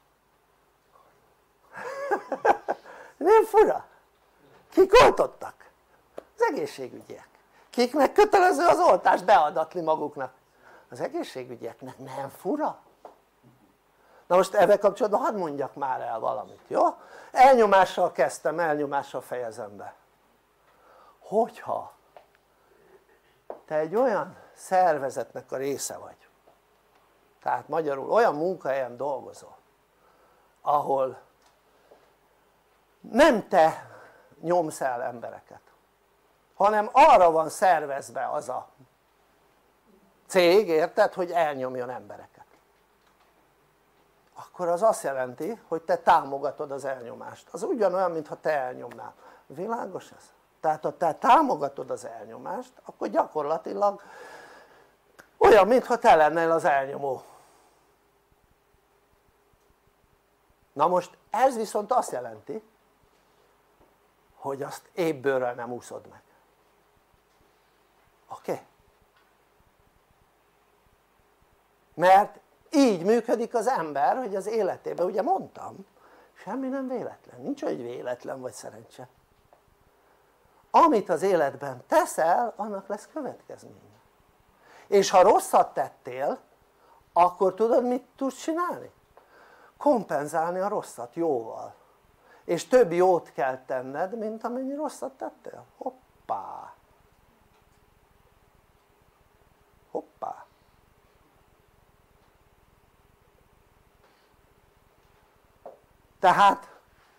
Nem fura? Kik oltottak? Az egészségügyiek. Kiknek kötelező az oltást beadatni maguknak? Az egészségügyieknek. Nem fura? Na most ezzel kapcsolatban hadd mondjak már el valamit, jó? Elnyomással kezdtem, elnyomással fejezem be. Hogyha te egy olyan szervezetnek a része vagy, tehát magyarul olyan munkahelyen dolgozol, ahol nem te nyomsz el embereket, hanem arra van szervezve az a cég, érted, hogy elnyomjon embereket, akkor az azt jelenti, hogy te támogatod az elnyomást. Az ugyanolyan, mintha te elnyomnál. Világos ez? Tehát ha te támogatod az elnyomást, akkor gyakorlatilag olyan, mintha te lennél az elnyomó. Na most ez viszont azt jelenti, hogy azt épp bőrrel nem úszod meg. Oké? Okay? Mert így működik az ember, hogy az életében, ugye mondtam, semmi nem véletlen, nincs egy véletlen vagy szerencse. Amit az életben teszel, annak lesz következménye. És ha rosszat tettél, akkor tudod mit tudsz csinálni? Kompenzálni a rosszat jóval. És több jót kell tenned, mint amennyi rosszat tettél. Hoppá! Hoppá! Tehát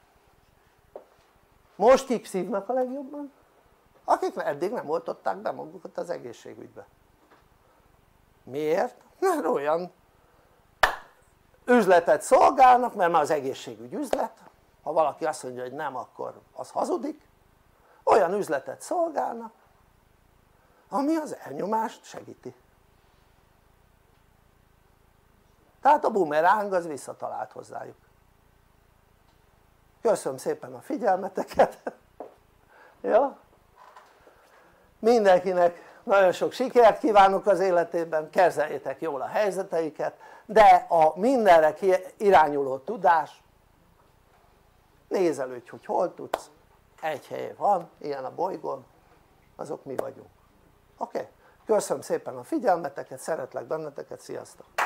most kik szívnak a legjobban? Akik eddig nem oltották be magukat az egészségügybe. Miért? Mert olyan üzletet szolgálnak, mert már az egészségügy üzlet, ha valaki azt mondja, hogy nem, akkor az hazudik. Olyan üzletet szolgálnak, ami az elnyomást segíti. Tehát a bumeráng az visszatalált hozzájuk. Köszönöm szépen a figyelmeteket. Ja? Mindenkinek nagyon sok sikert kívánok az életében, kezeljétek jól a helyzeteiket, de a mindenre irányuló tudás, nézelődj, hogy hol tudsz, egy helyen van, ilyen a bolygón, azok mi vagyunk. Oké? Okay? Köszönöm szépen a figyelmeteket, szeretlek benneteket, sziasztok!